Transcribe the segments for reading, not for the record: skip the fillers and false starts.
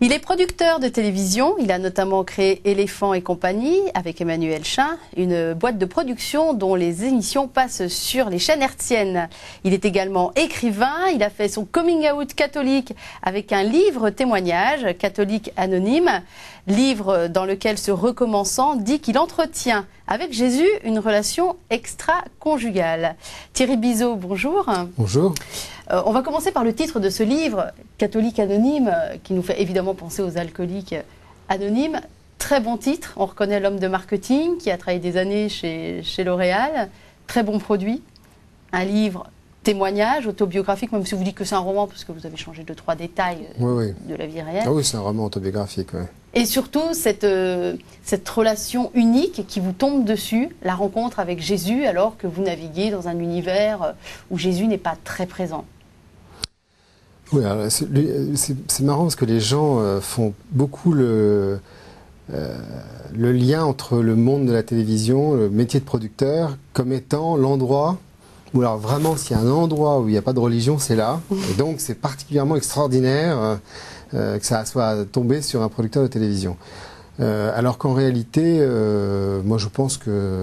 Il est producteur de télévision, il a notamment créé Éléphant et compagnie avec Emmanuel Chin, une boîte de production dont les émissions passent sur les chaînes hertziennes. Il est également écrivain, il a fait son coming out catholique avec un livre témoignage, Catholique anonyme, livre dans lequel ce recommençant dit qu'il entretient avec Jésus une relation extra-conjugale. Thierry Bizot, bonjour. Bonjour. On va commencer par le titre de ce livre, Catholique anonyme, qui nous fait évidemment penser aux alcooliques anonymes. Très bon titre, on reconnaît l'homme de marketing qui a travaillé des années chez L'Oréal. Très bon produit, un livre témoignage, autobiographique, même si vous dites que c'est un roman, parce que vous avez changé 2-3 détails de la vie réelle. Ah oui, c'est un roman autobiographique, oui. Et surtout, cette relation unique qui vous tombe dessus, la rencontre avec Jésus, alors que vous naviguez dans un univers où Jésus n'est pas très présent. Oui, c'est marrant parce que les gens font beaucoup le lien entre le monde de la télévision, le métier de producteur, comme étant l'endroit où, alors vraiment, s'il y a un endroit où il n'y a pas de religion, c'est là. Et donc, c'est particulièrement extraordinaire que ça soit tombé sur un producteur de télévision. Alors qu'en réalité, moi je pense que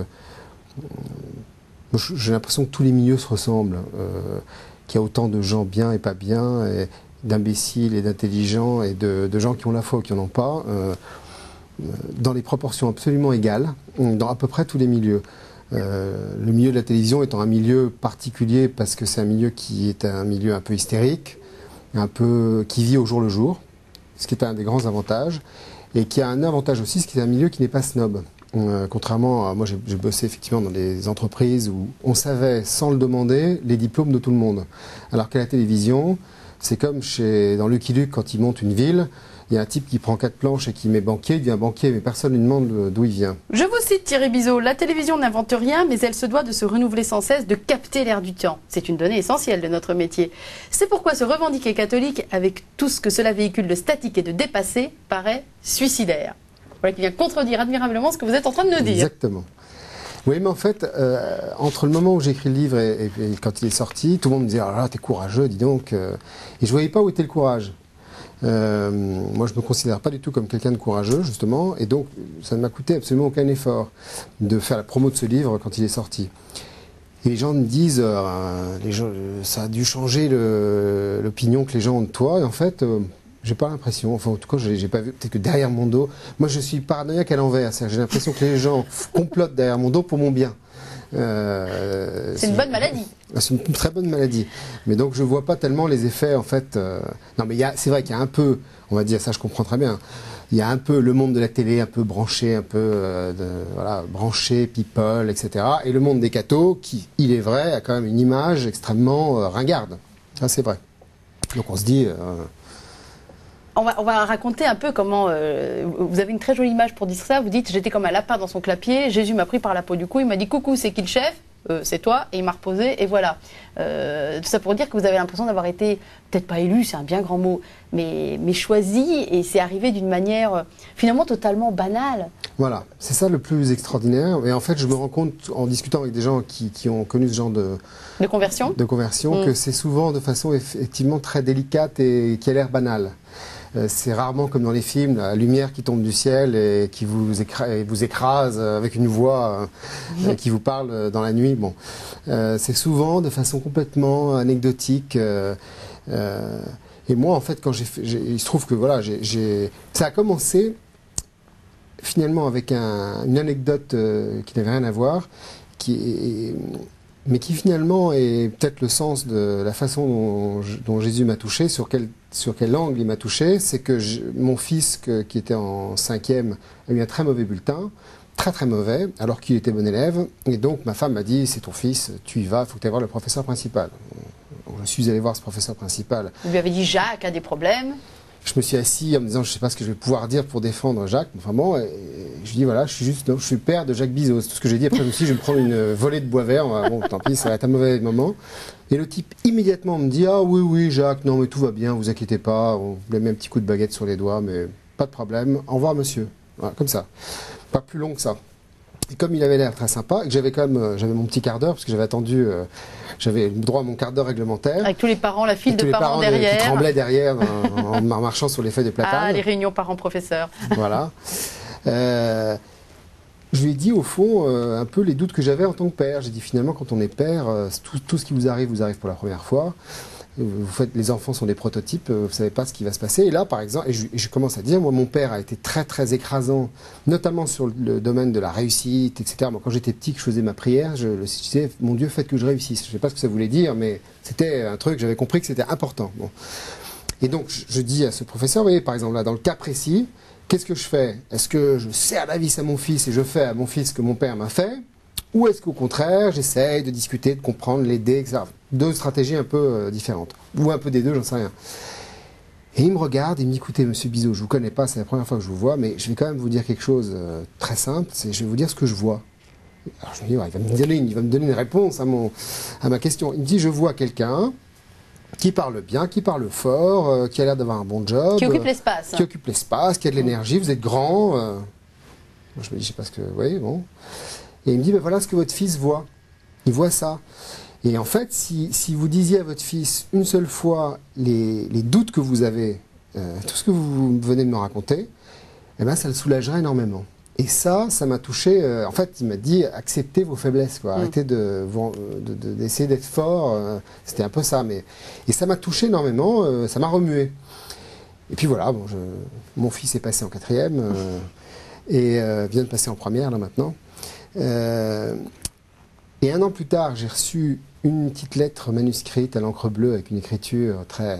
j'ai l'impression que tous les milieux se ressemblent, qu'il y a autant de gens bien et pas bien, d'imbéciles et d'intelligents, et de gens qui ont la foi ou qui n'en ont pas, dans des proportions absolument égales, dans à peu près tous les milieux. Le milieu de la télévision étant un milieu particulier parce que c'est un milieu qui est un milieu un peu hystérique, qui vit au jour le jour, ce qui est un des grands avantages, et qui a un avantage aussi, ce qui est un milieu qui n'est pas snob. Contrairement à moi, j'ai bossé effectivement dans des entreprises où on savait, sans le demander, les diplômes de tout le monde. Alors qu'à la télévision, c'est comme dans Lucky Luke, quand il monte une ville, il y a un type qui prend 4 planches et qui met banquier, il devient banquier, mais personne ne lui demande d'où il vient. Je vous cite Thierry Bizot, la télévision n'invente rien, mais elle se doit de se renouveler sans cesse, de capter l'air du temps. C'est une donnée essentielle de notre métier. C'est pourquoi se revendiquer catholique, avec tout ce que cela véhicule de statique et de dépassé, paraît suicidaire. Voilà qui vient contredire admirablement ce que vous êtes en train de nous dire. Exactement. Oui, mais en fait, entre le moment où j'ai écrit le livre et quand il est sorti, tout le monde me disait « Ah là, t'es courageux, dis donc ». Et je ne voyais pas où était le courage. Moi, je ne me considère pas du tout comme quelqu'un de courageux, justement, et donc ça ne m'a coûté absolument aucun effort de faire la promo de ce livre quand il est sorti. Et les gens me disent, ça a dû changer l'opinion que les gens ont de toi, et en fait, j'ai pas l'impression, enfin en tout cas, j'ai pas vu, peut-être que derrière mon dos, moi je suis paranoïaque à l'envers, j'ai l'impression que les gens complotent derrière mon dos pour mon bien. C'est une bonne maladie. C'est une très bonne maladie. Mais donc je ne vois pas tellement les effets en fait. Non mais c'est vrai qu'il y a un peu, on va dire ça je comprends très bien, il y a un peu le monde de la télé un peu branché, un peu branché, people, etc. Et le monde des cathos qui, il est vrai, a quand même une image extrêmement ringarde. Ça c'est vrai. Donc on se dit... On va raconter un peu comment, vous avez une très jolie image pour dire ça, vous dites j'étais comme un lapin dans son clapier, Jésus m'a pris par la peau du cou, il m'a dit coucou c'est qui le chef, c'est toi, et il m'a reposé et voilà. Tout ça pour dire que vous avez l'impression d'avoir été, peut-être pas élu, c'est un bien grand mot, mais choisi, et c'est arrivé d'une manière finalement totalement banale. Voilà, c'est ça le plus extraordinaire, et en fait je me rends compte en discutant avec des gens qui ont connu ce genre de conversion, que c'est souvent de façon effectivement très délicate et qui a l'air banale. C'est rarement comme dans les films, la lumière qui tombe du ciel et qui vous écrase avec une voix qui vous parle dans la nuit. Bon, c'est souvent de façon complètement anecdotique. Et moi, en fait, quand il se trouve que voilà, ça a commencé finalement avec une anecdote qui n'avait rien à voir, mais qui finalement est peut-être le sens de la façon dont Jésus m'a touché, sur quel angle il m'a touché. C'est que mon fils, qui était en 5e, a eu un très mauvais bulletin, très très mauvais, alors qu'il était bon élève. Et donc ma femme m'a dit, c'est ton fils, tu y vas, il faut que tu ailles voir le professeur principal. Donc, je suis allé voir ce professeur principal. Vous lui avez dit, Jacques a des problèmes? Je me suis assis en me disant, je ne sais pas ce que je vais pouvoir dire pour défendre Jacques. Enfin bon, et je dis, voilà, je suis père de Jacques Bizot. C'est tout ce que j'ai dit. Après, aussi, je vais me prendre une volée de bois vert. Bon, tant pis, ça va être un mauvais moment. Et le type, immédiatement, me dit, ah oui, oui, Jacques, non, mais tout va bien, vous inquiétez pas. On vous met un petit coup de baguette sur les doigts, mais pas de problème. Au revoir, monsieur. Voilà, comme ça. Pas plus long que ça. Et comme il avait l'air très sympa, et que j'avais mon petit quart d'heure, parce que j'avais attendu, j'avais le droit à mon quart d'heure réglementaire. Avec tous les parents, la file de parents derrière. Qui tremblaient derrière en marchant sur les feuilles de platane. Ah, les réunions parents-professeurs. Voilà. Je lui ai dit au fond un peu les doutes que j'avais en tant que père. J'ai dit finalement quand on est père, tout ce qui vous arrive pour la première fois. Les enfants sont des prototypes, vous ne savez pas ce qui va se passer. Et là, par exemple, et je commence à dire, moi, mon père a été très, très écrasant, notamment sur le domaine de la réussite, etc. Moi, quand j'étais petit, que je faisais ma prière, je disais, mon Dieu, faites que je réussisse. Je ne sais pas ce que ça voulait dire, mais c'était un truc, j'avais compris que c'était important. Bon. Et donc, je dis à ce professeur, vous voyez, par exemple, là, dans le cas précis, qu'est-ce que je fais? Est-ce que je serre la vis à mon fils et je fais à mon fils ce que mon père m'a fait? Ou est-ce qu'au contraire, j'essaye de discuter, de comprendre, l'aider, etc. Deux stratégies un peu différentes. Ou un peu des deux, j'en sais rien. Et il me regarde, il me dit, écoutez, monsieur Bizot, je ne vous connais pas, c'est la première fois que je vous vois, mais je vais quand même vous dire quelque chose très simple, c'est je vais vous dire ce que je vois. Alors je me dis, ouais, il va me donner une réponse à ma question. Il me dit, je vois quelqu'un qui parle bien, qui parle fort, qui a l'air d'avoir un bon job. Qui occupe l'espace. Qui occupe l'espace, qui a de l'énergie, vous êtes grand. Moi, je me dis, je sais pas ce que... Oui, bon... Et il me dit, ben voilà ce que votre fils voit. Il voit ça. Et en fait, si vous disiez à votre fils une seule fois les doutes que vous avez, tout ce que vous venez de me raconter, eh ben, ça le soulagerait énormément. Et ça m'a touché. En fait, il m'a dit, acceptez vos faiblesses, quoi. Arrêtez d'essayer d'être fort. C'était un peu ça. Et ça m'a touché énormément, ça m'a remué. Et puis voilà, bon, mon fils est passé en 4e et vient de passer en 1re, là, maintenant. Et 1 an plus tard, j'ai reçu une petite lettre manuscrite à l'encre bleue avec une écriture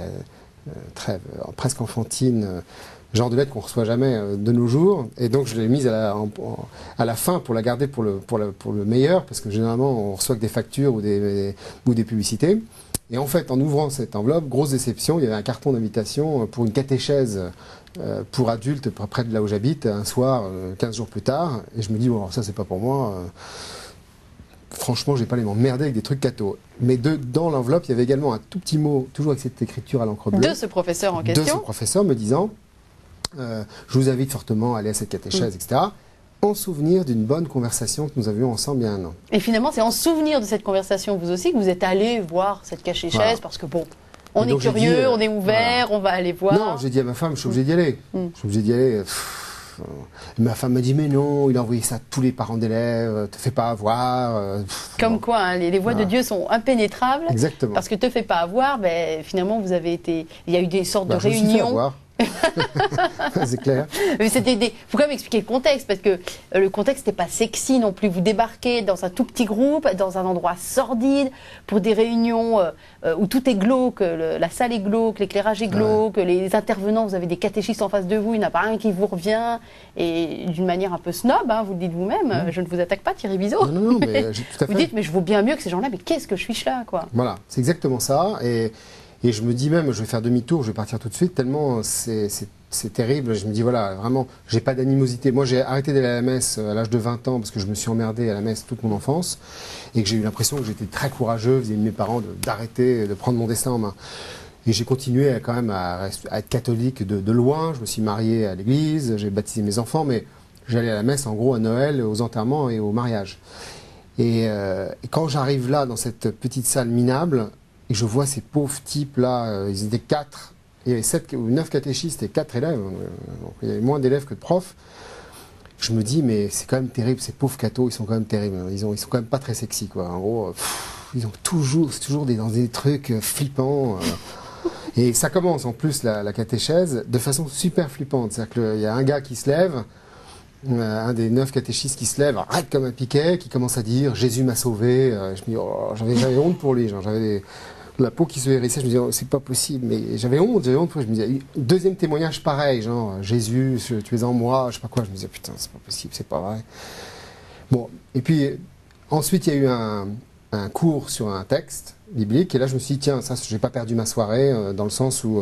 presque enfantine, genre de lettre qu'on ne reçoit jamais de nos jours. Et donc je l'ai mise à la fin pour la garder pour le meilleur, parce que généralement on reçoit que des factures ou des publicités. Et en fait, en ouvrant cette enveloppe, grosse déception, il y avait un carton d'invitation pour une catéchèse pour adultes près de là où j'habite, un soir, 15 jours plus tard. Et je me dis, bon, alors ça, c'est pas pour moi. Franchement, je vais pas aller m'emmerder avec des trucs catho. Mais dans l'enveloppe, il y avait également un tout petit mot, toujours avec cette écriture à l'encre bleue. De ce professeur en question. De ce professeur me disant, je vous invite fortement à aller à cette catéchèse, etc. En souvenir d'une bonne conversation que nous avions ensemble il y a 1 an. Et finalement, c'est en souvenir de cette conversation, vous aussi, que vous êtes allé voir cette catéchèse, voilà. Parce que bon, on est curieux, on est ouvert, voilà. On va aller voir. Non, j'ai dit à ma femme, je suis obligé d'y aller. Je suis obligé d'y aller. Ma femme m'a dit, mais non, il a envoyé ça à tous les parents d'élèves, te fais pas avoir. Comme quoi, hein, les voies de Dieu sont impénétrables. Exactement. Parce que te fais pas avoir, ben, finalement, vous avez été. Il y a eu des sortes de réunions. Je me suis fait avoir. C'est clair. Mais faut quand même expliquer le contexte, parce que le contexte n'était pas sexy non plus. Vous débarquez dans un tout petit groupe, dans un endroit sordide, pour des réunions où tout est glauque, la salle est glauque, l'éclairage est glauque, les intervenants, vous avez des catéchistes en face de vous, il n'y en a pas un qui vous revient, et d'une manière un peu snob, hein, vous le dites vous-même, je ne vous attaque pas Thierry Bizot. Non, mais tout à fait. Vous dites, mais je vaux bien mieux que ces gens-là, mais qu'est-ce que je suis là, quoi. Voilà, c'est exactement ça. Et je me dis même, je vais faire demi-tour, je vais partir tout de suite, tellement c'est terrible. Je me dis, voilà, vraiment, j'ai pas d'animosité. Moi, j'ai arrêté d'aller à la messe à l'âge de 20 ans parce que je me suis emmerdé à la messe toute mon enfance et que j'ai eu l'impression que j'étais très courageux vis-à-vis de mes parents d'arrêter, de prendre mon destin en main. Et j'ai continué quand même à être catholique de loin. Je me suis marié à l'église, j'ai baptisé mes enfants, mais j'allais à la messe en gros à Noël, aux enterrements et au mariage. Et quand j'arrive là, dans cette petite salle minable, et je vois ces pauvres types-là, ils étaient 4, il y avait 7 ou 9 catéchistes et 4 élèves, donc il y avait moins d'élèves que de profs. Je me dis, mais c'est quand même terrible, ces pauvres cathos, ils sont quand même terribles, ils sont quand même pas très sexy, quoi. En gros, ils ont c'est toujours dans des trucs flippants. Et ça commence en plus, la catéchèse, de façon super flippante. C'est-à-dire qu'il y a un gars qui se lève, un des 9 catéchistes qui se lève, arrête comme un piquet, qui commence à dire « Jésus m'a sauvé ». Je me dis, oh, j'avais honte pour lui, j'avais la peau qui se hérissait, je me disais oh, « c'est pas possible ». Mais j'avais honte pour lui. Je me disais, deuxième témoignage pareil, genre « Jésus, tu es en moi », je sais pas quoi. Je me disais « putain, c'est pas possible, c'est pas vrai ». Bon, et puis ensuite il y a eu un cours sur un texte biblique, et là je me suis dit « tiens, ça, j'ai pas perdu ma soirée », dans le sens où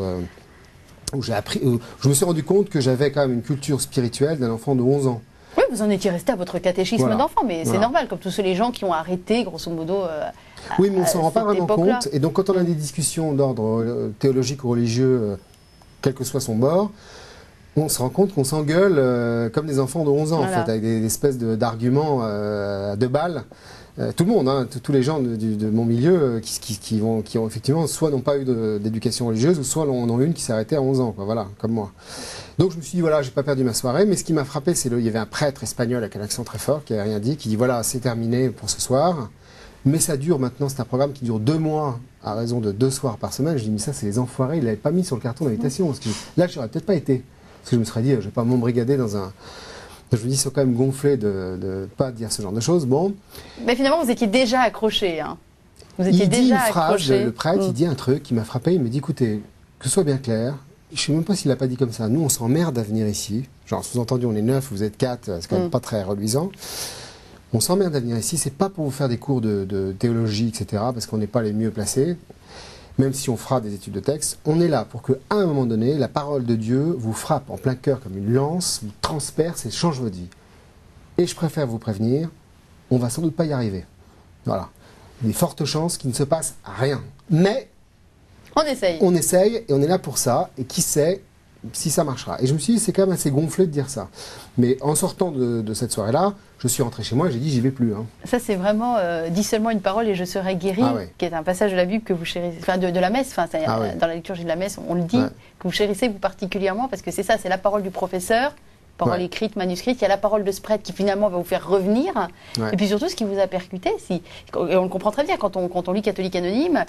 je me suis rendu compte que j'avais quand même une culture spirituelle d'un enfant de 11 ans. Oui, vous en étiez resté à votre catéchisme d'enfant, mais c'est normal, comme tous les gens qui ont arrêté, grosso modo. Oui, mais on ne s'en rend pas vraiment compte. Et donc, quand on a des discussions d'ordre théologique ou religieux, quel que soit son bord, on se rend compte qu'on s'engueule comme des enfants de 11 ans, Voilà. en fait, avec des espèces d'arguments à deux balles. Tout le monde, hein, tous les gens de mon milieu qui ont effectivement soit n'ont pas eu d'éducation religieuse, ou soit en ont une qui s'est arrêtée à 11 ans, quoi, voilà, comme moi. Donc je me suis dit, voilà, j'ai pas perdu ma soirée, mais ce qui m'a frappé, c'est il y avait un prêtre espagnol avec un accent très fort qui n'avait rien dit, qui dit, voilà, c'est terminé pour ce soir, mais ça dure maintenant, c'est un programme qui dure 2 mois, à raison de 2 soirs par semaine. Je dis, mais ça, c'est les enfoirés, ils l'avaient pas mis sur le carton d'invitation, parce que là, j'aurais peut-être pas été. Parce que je me serais dit, je vais pas m'embrigader dans un... Je me dis, ils sont quand même gonflés de ne pas dire ce genre de choses. Bon. Mais finalement, vous étiez déjà accroché. Hein. Vous étiez Il dit déjà une phrase, accroché. le prêtre, il dit un truc qui m'a frappé. Il me dit, écoutez, que ce soit bien clair, je ne sais même pas s'il l'a pas dit comme ça. Nous, on s'emmerde à venir ici. Genre, sous-entendu, on est 9, vous êtes 4, c'est quand même pas très reluisant. On s'emmerde à venir ici. C'est pas pour vous faire des cours de théologie, etc., parce qu'on n'est pas les mieux placés. Même si on fera des études de texte, on est là pour qu'à un moment donné, la parole de Dieu vous frappe en plein cœur comme une lance, vous transperce et change votre vie. Et je préfère vous prévenir, on va sans doute pas y arriver. Voilà. Il y a des fortes chances qu'il ne se passe rien. Mais On essaye. on essaye et on est là pour ça. Et qui sait si ça marchera. Et je me suis dit, c'est quand même assez gonflé de dire ça. Mais en sortant de cette soirée-là, je suis rentré chez moi et j'ai dit, j'y vais plus. Hein. Ça, c'est vraiment dis seulement une parole et je serai guéri, qui est un passage de la Bible que vous chérissez, enfin de la messe, enfin, dans la liturgie de la messe, on le dit, que vous chérissez vous particulièrement, parce que c'est ça, c'est la parole du professeur, parole écrite, manuscrite, il y a la parole de ce prêtre qui finalement va vous faire revenir, et puis surtout ce qui vous a percuté, et on le comprend très bien quand on lit Catholique Anonyme,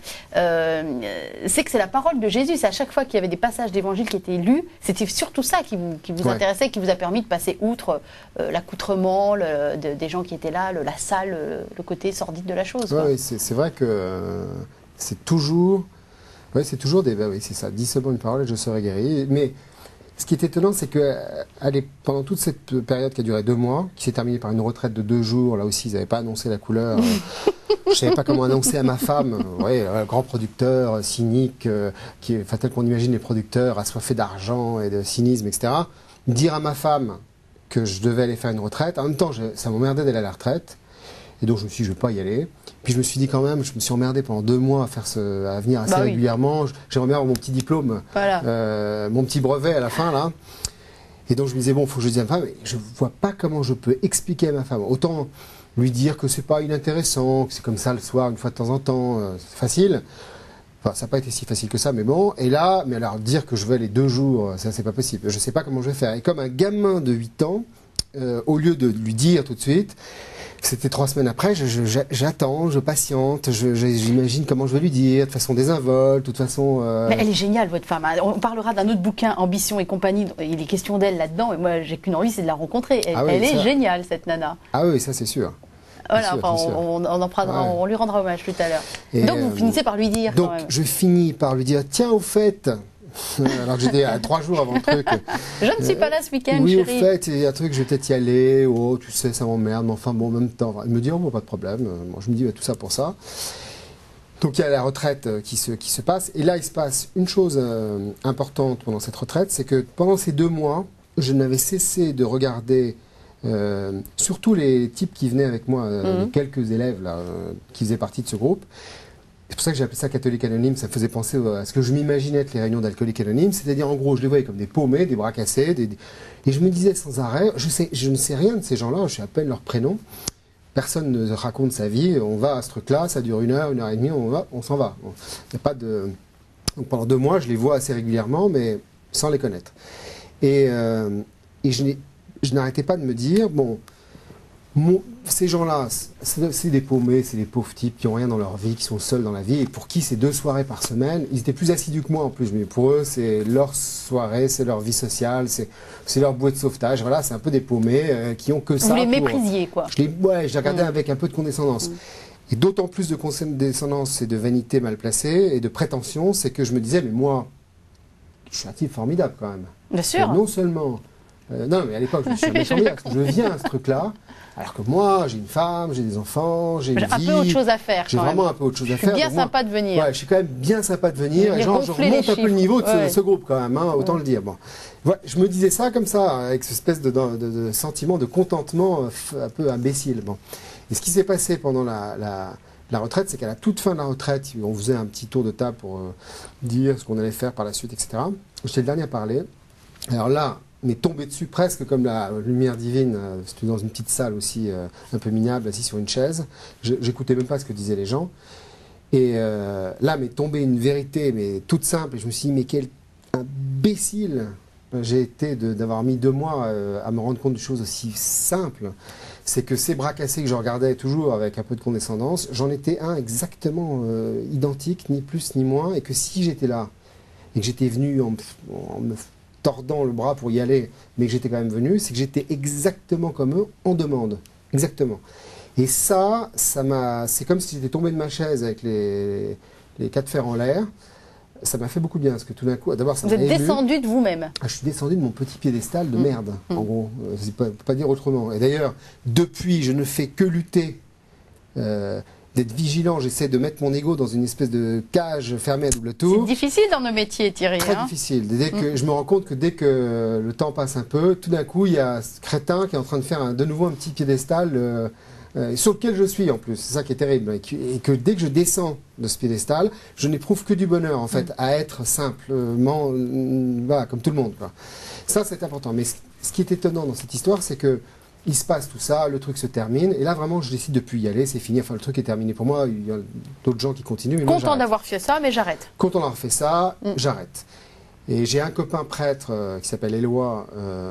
c'est que c'est la parole de Jésus. C'est à chaque fois qu'il y avait des passages d'évangile qui étaient lus, c'était surtout ça qui vous intéressait, qui vous a permis de passer outre l'accoutrement des gens qui étaient là, la salle, le côté sordide de la chose. Oui, c'est vrai que c'est toujours des... oui, c'est ça, dis seulement une parole et je serai guéri. Mais ce qui est étonnant, c'est que pendant toute cette période qui a duré 2 mois, qui s'est terminée par une retraite de 2 jours, là aussi, ils n'avaient pas annoncé la couleur. Je ne savais pas comment annoncer à ma femme, grand producteur, cynique, tel qu'on imagine les producteurs, assoiffés d'argent et de cynisme, etc. Dire à ma femme que je devais aller faire une retraite. En même temps, ça m'emmerdait d'aller à la retraite. Et donc, je me suis dit, je ne vais pas y aller. Puis, je me suis dit quand même, je me suis emmerdé pendant 2 mois à venir assez régulièrement. J'aimerais bien avoir mon petit diplôme, mon petit brevet à la fin, là. Et donc, je me disais, bon, il faut que je dise à ma femme, je ne vois pas comment je peux expliquer à ma femme. Autant lui dire que c'est pas inintéressant, que c'est comme ça le soir, une fois de temps en temps, c'est facile. Enfin, ça n'a pas été si facile que ça, mais bon. Et là, mais alors, dire que je vais aller 2 jours, ça, c'est pas possible. Je ne sais pas comment je vais faire. Et comme un gamin de 8 ans, au lieu de lui dire tout de suite, c'était 3 semaines après, j'attends, je patiente, j'imagine comment je vais lui dire, de façon désinvolte, de toute façon... Mais elle est géniale, votre femme. On parlera d'un autre bouquin, Ambition et compagnie, il est question d'elle là-dedans, et moi j'ai qu'une envie, c'est de la rencontrer. Elle est géniale, cette nana. Ah oui, ça c'est sûr. Voilà, on lui rendra hommage tout à l'heure. Donc vous finissez par lui dire... Donc je finis par lui dire, tiens, au fait... Alors que j'étais à 3 jours avant le truc. Je ne suis pas là ce week-end, oui, chérie. au fait, il y a un truc, je vais peut-être y aller. Oh, tu sais, ça m'emmerde, mais enfin, bon, en même temps. Il me dit, oh, bon, pas de problème. Moi, je me dis, tout ça pour ça. Donc, il y a la retraite qui se passe. Et là, il se passe une chose importante pendant cette retraite, c'est que pendant ces 2 mois, je n'avais cessé de regarder, surtout les types qui venaient avec moi, les quelques élèves là, qui faisaient partie de ce groupe. C'est pour ça que j'ai appelé ça catholique anonyme, ça me faisait penser à ce que je m'imaginais être les réunions d'alcooliques anonymes, c'est-à-dire en gros je les voyais comme des paumés, des bras cassés, et je me disais sans arrêt, je ne sais rien de ces gens-là, je sais à peine leur prénom, personne ne raconte sa vie, on va à ce truc-là, ça dure 1 heure, 1 heure et demie, on s'en va. Bon, y a pas de... Donc pendant 2 mois je les vois assez régulièrement, mais sans les connaître. Et je n'arrêtais pas de me dire, bon... ces gens-là, c'est des paumés, c'est des pauvres types qui n'ont rien dans leur vie, qui sont seuls dans la vie, et pour qui c'est 2 soirées par semaine, ils étaient plus assidus que moi en plus, mais pour eux c'est leur soirée, c'est leur vie sociale, c'est leur bouée de sauvetage, voilà, c'est un peu des paumés qui ont que ça. Vous les méprisiez, quoi. Je les regardais avec un peu de condescendance. Et d'autant plus de condescendance et de vanité mal placée, et de prétention, c'est que je me disais, mais moi, je suis un type formidable quand même. Bien sûr. Non seulement... non, mais à l'époque, je suis un mec formidable, parce que je viens à ce truc-là, alors que moi, j'ai une femme, j'ai des enfants, j'ai une vie. Un peu autre chose à faire. J'ai vraiment un peu autre chose à faire. Je suis bien sympa de venir. Ouais, je suis quand même bien sympa de venir. Genre, je remonte un peu le niveau de ce groupe quand même, hein, autant le dire. Bon. Ouais, je me disais ça comme ça, avec cette espèce de sentiment de contentement un peu imbécile. Bon. Et ce qui s'est passé pendant la retraite, c'est qu'à la toute fin de la retraite, on faisait un petit tour de table pour dire ce qu'on allait faire par la suite, etc. J'étais le dernier à parler. Alors là, m'est tombé dessus presque comme la lumière divine. C'était dans une petite salle aussi, un peu minable, assis sur une chaise. J'écoutais même pas ce que disaient les gens. Et là m'est tombée une vérité, mais toute simple. Et je me suis dit, mais quel imbécile j'ai été d'avoir mis 2 mois à me rendre compte de choses aussi simples. C'est que ces bras cassés que je regardais toujours avec un peu de condescendance, j'en étais un exactement identique, ni plus ni moins. Et que si j'étais là, et que j'étais venu en me tordant le bras pour y aller, mais que j'étais quand même venu, c'est que j'étais exactement comme eux, en demande. Exactement. Et ça c'est comme si j'étais tombé de ma chaise avec les 4 fers en l'air. Ça m'a fait beaucoup de bien, parce que tout d'un coup, d'abord, ça m'a ému. Vous êtes descendu de vous-même. Je suis descendu de mon petit piédestal de merde, en gros. Je ne peux pas dire autrement. Et d'ailleurs, depuis, je ne fais que lutter, d'être vigilant. J'essaie de mettre mon ego dans une espèce de cage fermée à double tour. C'est difficile dans nos métiers, Thierry. Très difficile. Dès que, je me rends compte que dès que le temps passe un peu, tout d'un coup, il y a ce crétin qui est en train de faire de nouveau un petit piédestal sur lequel je suis en plus. C'est ça qui est terrible. Et que dès que je descends de ce piédestal, je n'éprouve que du bonheur en fait, à être simplement, voilà, comme tout le monde, quoi. Ça, c'est important. Mais ce qui est étonnant dans cette histoire, c'est que il se passe tout ça, le truc se termine, et là vraiment je décide de plus y aller, c'est fini, enfin le truc est terminé pour moi, il y a d'autres gens qui continuent. Mais content d'avoir fait ça, mais j'arrête. Content d'avoir fait ça, j'arrête. Et j'ai un copain prêtre qui s'appelle Éloi,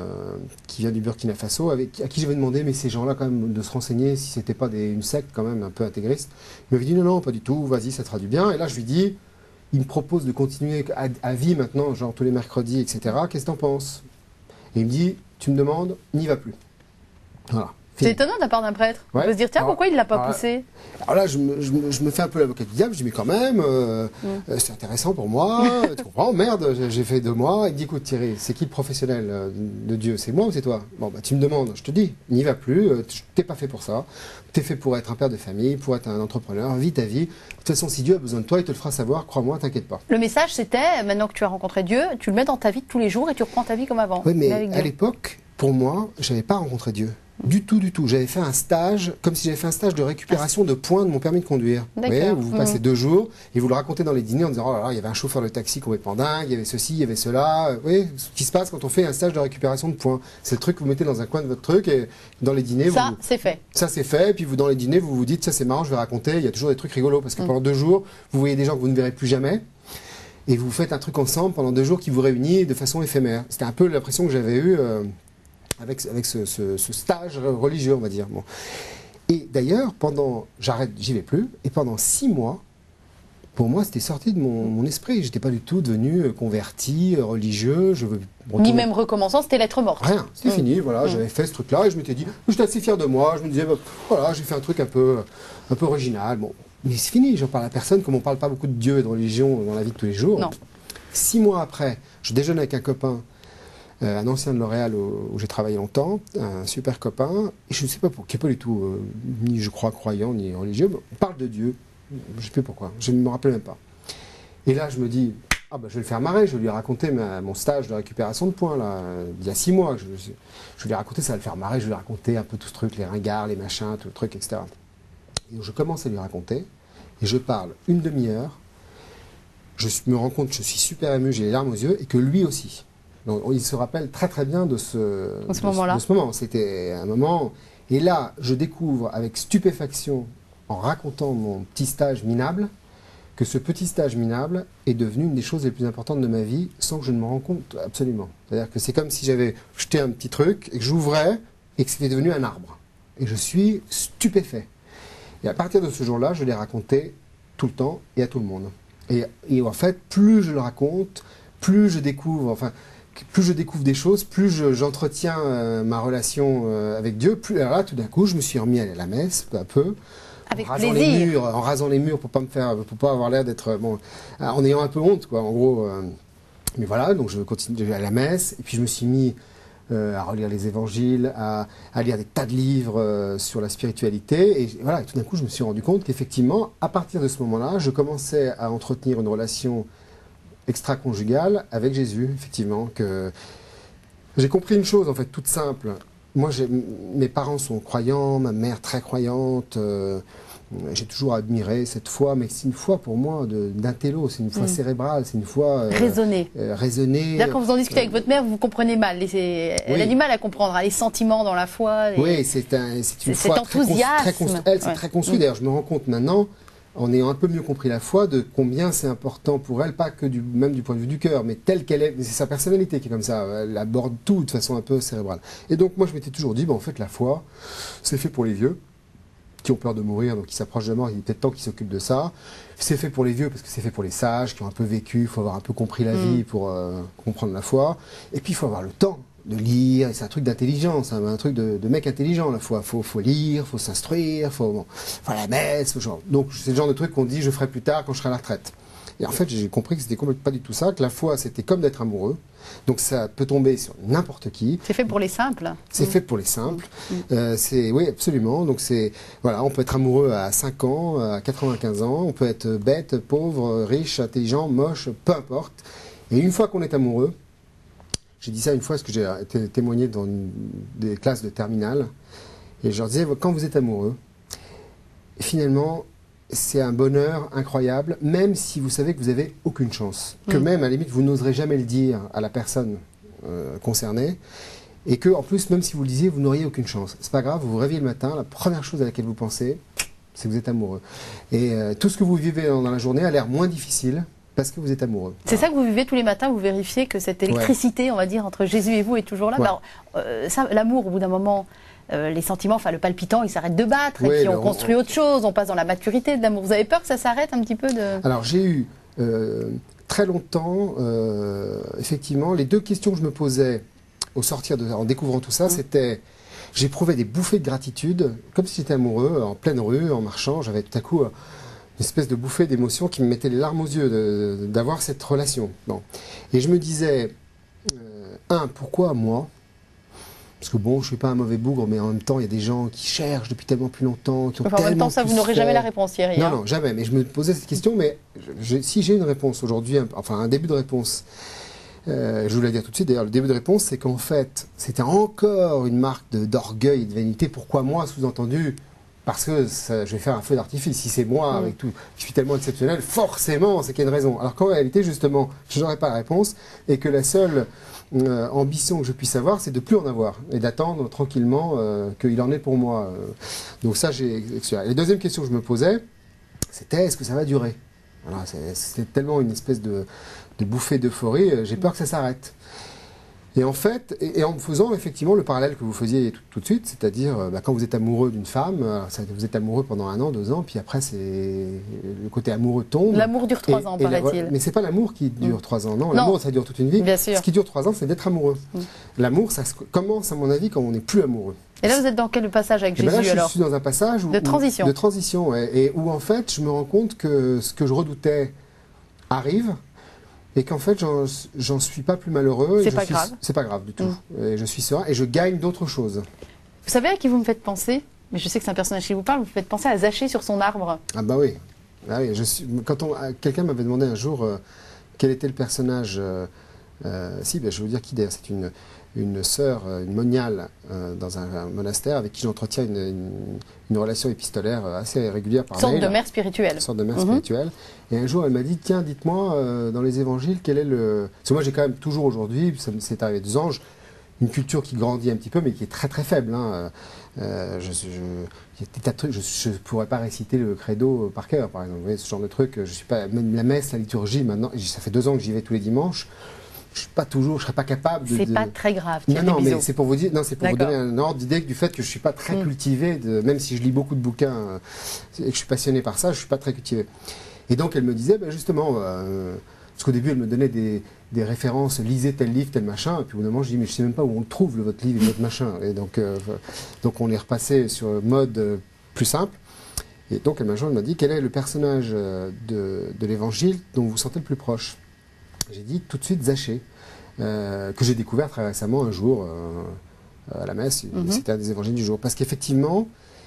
qui vient du Burkina Faso, à qui j'avais demandé, mais ces gens-là quand même, de se renseigner si c'était pas une secte quand même un peu intégriste. Il m'avait dit non, pas du tout, vas-y, ça te fera du bien. Et là je lui dis, il me propose de continuer à vie maintenant, genre tous les mercredis, etc. Qu'est-ce que t'en penses? Et il me dit, tu me demandes, n'y va plus. Voilà. C'est étonnant de la part d'un prêtre. On peut se dire, tiens, pourquoi il ne l'a pas poussé? Alors là, je me fais un peu l'avocat du diable, je dis, mais quand même, c'est intéressant pour moi, tu comprends, merde, j'ai fait 2 mois. Il me dit, écoute Thierry, c'est qui le professionnel de Dieu? C'est moi ou c'est toi? Bon, bah tu me demandes, je te dis, n'y va plus, t'es pas fait pour ça, t'es fait pour être un père de famille, pour être un entrepreneur, vis ta vie. De toute façon, si Dieu a besoin de toi, il te le fera savoir, crois-moi, t'inquiète pas. Le message, c'était, maintenant que tu as rencontré Dieu, tu le mets dans ta vie de tous les jours et tu reprends ta vie comme avant. Oui, mais à l'époque, pour moi, je n'avais pas rencontré Dieu. Du tout, du tout. J'avais fait un stage, comme si j'avais fait un stage de récupération de points de mon permis de conduire. Vous voyez, où vous passez 2 jours et vous le racontez dans les dîners en disant, oh là là, il y avait un chauffeur de taxi complètement dingue, il y avait ceci, il y avait cela. Vous voyez, ce qui se passe quand on fait un stage de récupération de points. C'est le truc que vous mettez dans un coin de votre truc et dans les dîners... Ça, c'est fait. Ça, c'est fait. Et puis dans les dîners, vous vous dites, ça c'est marrant, je vais raconter. Il y a toujours des trucs rigolos parce que pendant 2 jours, vous voyez des gens que vous ne verrez plus jamais. Et vous faites un truc ensemble pendant 2 jours qui vous réunit de façon éphémère. C'était un peu l'impression que j'avais eue... avec ce stage religieux, on va dire. Bon. Et d'ailleurs, j'arrête, j'y vais plus, et pendant 6 mois, pour moi, c'était sorti de mon esprit. J'étais pas du tout devenu converti, religieux. Ni même recommençant, c'était lettre morte. Rien, c'était fini, voilà, j'avais fait ce truc-là, et je m'étais dit, j'étais assez fier de moi, je me disais, bah, voilà, j'ai fait un truc un peu original, bon. Mais c'est fini, j'en parle à personne, comme on parle pas beaucoup de Dieu et de religion dans la vie de tous les jours. Non. 6 mois après, je déjeune avec un copain, un ancien de L'Oréal où j'ai travaillé longtemps, un super copain, et je ne sais pas pourquoi, qui n'est pas du tout, ni je crois croyant, ni religieux, mais on parle de Dieu, je ne sais plus pourquoi, je ne me rappelle même pas. Et là, je me dis, ah bah, je vais le faire marrer, je vais lui raconter mon stage de récupération de points, là, il y a 6 mois, je vais lui raconter, ça va le faire marrer, je vais lui raconter un peu tout ce truc, les ringards, les machins, tout le truc, etc. Et je commence à lui raconter, et je parle une demi-heure, je me rends compte que je suis super ému, j'ai les larmes aux yeux, et que lui aussi. Donc, il se rappelle très très bien de ce moment. C'était un moment... Et là, je découvre avec stupéfaction, en racontant mon petit stage minable, que ce petit stage minable est devenu une des choses les plus importantes de ma vie, sans que je ne me rende compte absolument. C'est-à-dire que c'est comme si j'avais jeté un petit truc, et que j'ouvrais, et que c'était devenu un arbre. Et je suis stupéfait. Et à partir de ce jour-là, je l'ai raconté tout le temps, et à tout le monde. Et en fait, plus je le raconte, plus je découvre des choses, plus j'entretiens ma relation avec Dieu, plus là, tout d'un coup, je me suis remis à aller à la messe, peu à peu, avec en rasant les murs pour pas avoir l'air d'être, bon, en ayant un peu honte, quoi, en gros. Mais voilà, donc je continue à la messe, et puis je me suis mis à relire les évangiles, à lire des tas de livres sur la spiritualité, et voilà, et tout d'un coup, je me suis rendu compte qu'effectivement, à partir de ce moment-là, je commençais à entretenir une relation extra-conjugale avec Jésus, effectivement, que j'ai compris une chose, en fait, toute simple. Moi, mes parents sont croyants, ma mère très croyante, J'ai toujours admiré cette foi, mais c'est une foi pour moi d'intello, c'est une foi cérébrale, c'est une foi raisonnée. Raisonnée. Quand vous en discutez avec votre mère, vous comprenez mal. Elle a du mal à comprendre les sentiments dans la foi. Oui, c'est une foi très construite. D'ailleurs, je me rends compte maintenant, en ayant un peu mieux compris la foi, de combien c'est important pour elle, pas que même du point de vue du cœur, mais telle qu'elle est. C'est sa personnalité qui est comme ça. Elle aborde tout de façon un peu cérébrale. Et donc moi, je m'étais toujours dit, en fait, la foi, c'est fait pour les vieux qui ont peur de mourir, donc qui s'approchent de la mort, il est peut-être temps qu'ils s'occupent de ça. C'est fait pour les vieux parce que c'est fait pour les sages qui ont un peu vécu, il faut avoir un peu compris la vie pour comprendre la foi. Et puis il faut avoir le temps de lire, c'est un truc d'intelligence, un truc de mec intelligent la foi. Faut lire, faut s'instruire, faut la messe, genre. Donc c'est le genre de truc qu'on dit je ferai plus tard quand je serai à la retraite. Et en fait j'ai compris que c'était complètement pas du tout ça, que la foi c'était comme d'être amoureux. Donc ça peut tomber sur n'importe qui. C'est fait pour les simples. C'est fait pour les simples. Oui, absolument. Donc on peut être amoureux à 5 ans, à 95 ans, on peut être bête, pauvre, riche, intelligent, moche, peu importe. Et une fois qu'on est amoureux, j'ai dit ça une fois parce que j'ai été témoigné dans des classes de terminale, et je leur disais, quand vous êtes amoureux, finalement, c'est un bonheur incroyable, même si vous savez que vous n'avez aucune chance. Que même, à la limite, vous n'oserez jamais le dire à la personne concernée. Et que, en plus, même si vous le disiez, vous n'auriez aucune chance. C'est pas grave, vous vous réveillez le matin, la première chose à laquelle vous pensez, c'est que vous êtes amoureux. Et tout ce que vous vivez dans la journée a l'air moins difficile parce que vous êtes amoureux. C'est ça que vous vivez tous les matins, vous vérifiez que cette électricité, on va dire, entre Jésus et vous est toujours là. L'amour, au bout d'un moment... les sentiments, le palpitant, il s'arrête de battre, et puis on construit autre chose, on passe dans la maturité de l'amour. Vous avez peur que ça s'arrête un petit peu Alors j'ai eu très longtemps, effectivement, les deux questions que je me posais en découvrant tout ça, c'était, j'éprouvais des bouffées de gratitude, comme si j'étais amoureux, en pleine rue, en marchant, j'avais tout à coup une espèce de bouffée d'émotion qui me mettait les larmes aux yeux d'avoir cette relation. Bon. Et je me disais, pourquoi moi ? Parce que je ne suis pas un mauvais bougre, mais en même temps, il y a des gens qui cherchent depuis tellement plus longtemps, qui ont tellement en même temps, ça, vous n'aurez jamais la réponse, Thierry. Non, jamais. Mais je me posais cette question, mais si j'ai une réponse aujourd'hui, un début de réponse, je vous la dire tout de suite, d'ailleurs, le début de réponse, c'est qu'en fait, c'était encore une marque d'orgueil et de vanité. Pourquoi moi, sous-entendu ? Parce que je vais faire un feu d'artifice. Si c'est moi, avec tout, je suis tellement exceptionnel, forcément, c'est qu'il y a une raison. Alors qu'en réalité, justement, je n'aurais pas la réponse, et que la seule ambition que je puisse avoir, c'est de plus en avoir, et d'attendre tranquillement qu'il en est pour moi. Donc ça, Et la deuxième question que je me posais, c'était, est-ce que ça va durer ? C'était tellement une espèce de bouffée d'euphorie, j'ai peur que ça s'arrête. Et en fait, en me faisant effectivement le parallèle que vous faisiez tout de suite, c'est-à-dire quand vous êtes amoureux d'une femme, vous êtes amoureux pendant 1 an, 2 ans, puis après le côté amoureux tombe. L'amour dure 3 ans, paraît-il. Mais c'est pas l'amour qui dure 3 ans, non. L'amour, ça dure toute une vie. Bien sûr. Ce qui dure 3 ans, c'est d'être amoureux. L'amour, ça commence, à mon avis, quand on n'est plus amoureux. Et là, vous êtes dans quel passage avec Jésus, alors ? Je suis dans un passage de transition. De transition, ouais, et où en fait, je me rends compte que ce que je redoutais arrive. Et qu'en fait, j'en suis pas plus malheureux. C'est pas grave. C'est pas grave du tout. Et je suis serein et je gagne d'autres choses. Vous savez à qui vous me faites penser ? Mais je sais que c'est un personnage qui vous parle. Vous me faites penser à Zachée sur son arbre. Ah bah oui. Quelqu'un m'avait demandé un jour quel était le personnage. Je vais vous dire qui d'ailleurs. C'est une sœur, une moniale dans un monastère avec qui j'entretiens une relation épistolaire assez régulière par mail. Une sorte de mère spirituelle. Une sorte de mère spirituelle. Et un jour, elle m'a dit, tiens, dites-moi, dans les évangiles, quel est le... Parce que moi, j'ai quand même toujours aujourd'hui, c'est arrivé 2 ans, une culture qui grandit un petit peu, mais qui est très très faible. Il y a des tas de trucs, je ne pourrais pas réciter le credo par cœur, par exemple. Vous voyez, ce genre de truc, je suis pas... Même la messe, la liturgie, maintenant, ça fait 2 ans que j'y vais tous les dimanches. Je ne serais pas capable de... C'est pas très grave. Non, mais c'est pour vous dire, c'est pour vous donner un ordre d'idée du fait que je suis pas très cultivé, même si je lis beaucoup de bouquins et que je suis passionné par ça, je suis pas très cultivé. Et donc elle me disait, justement, parce qu'au début elle me donnait des références, lisez tel livre, tel machin, et puis au bout d'un moment je dis, mais je sais même pas où on le trouve, votre livre et votre machin. Et donc on est repassé sur un mode plus simple. Et donc elle m'a dit, quel est le personnage de l'évangile dont vous vous sentez le plus proche ? J'ai dit tout de suite Zachée, que j'ai découvert très récemment un jour à la messe. C'était un des évangiles du jour. Parce qu'effectivement,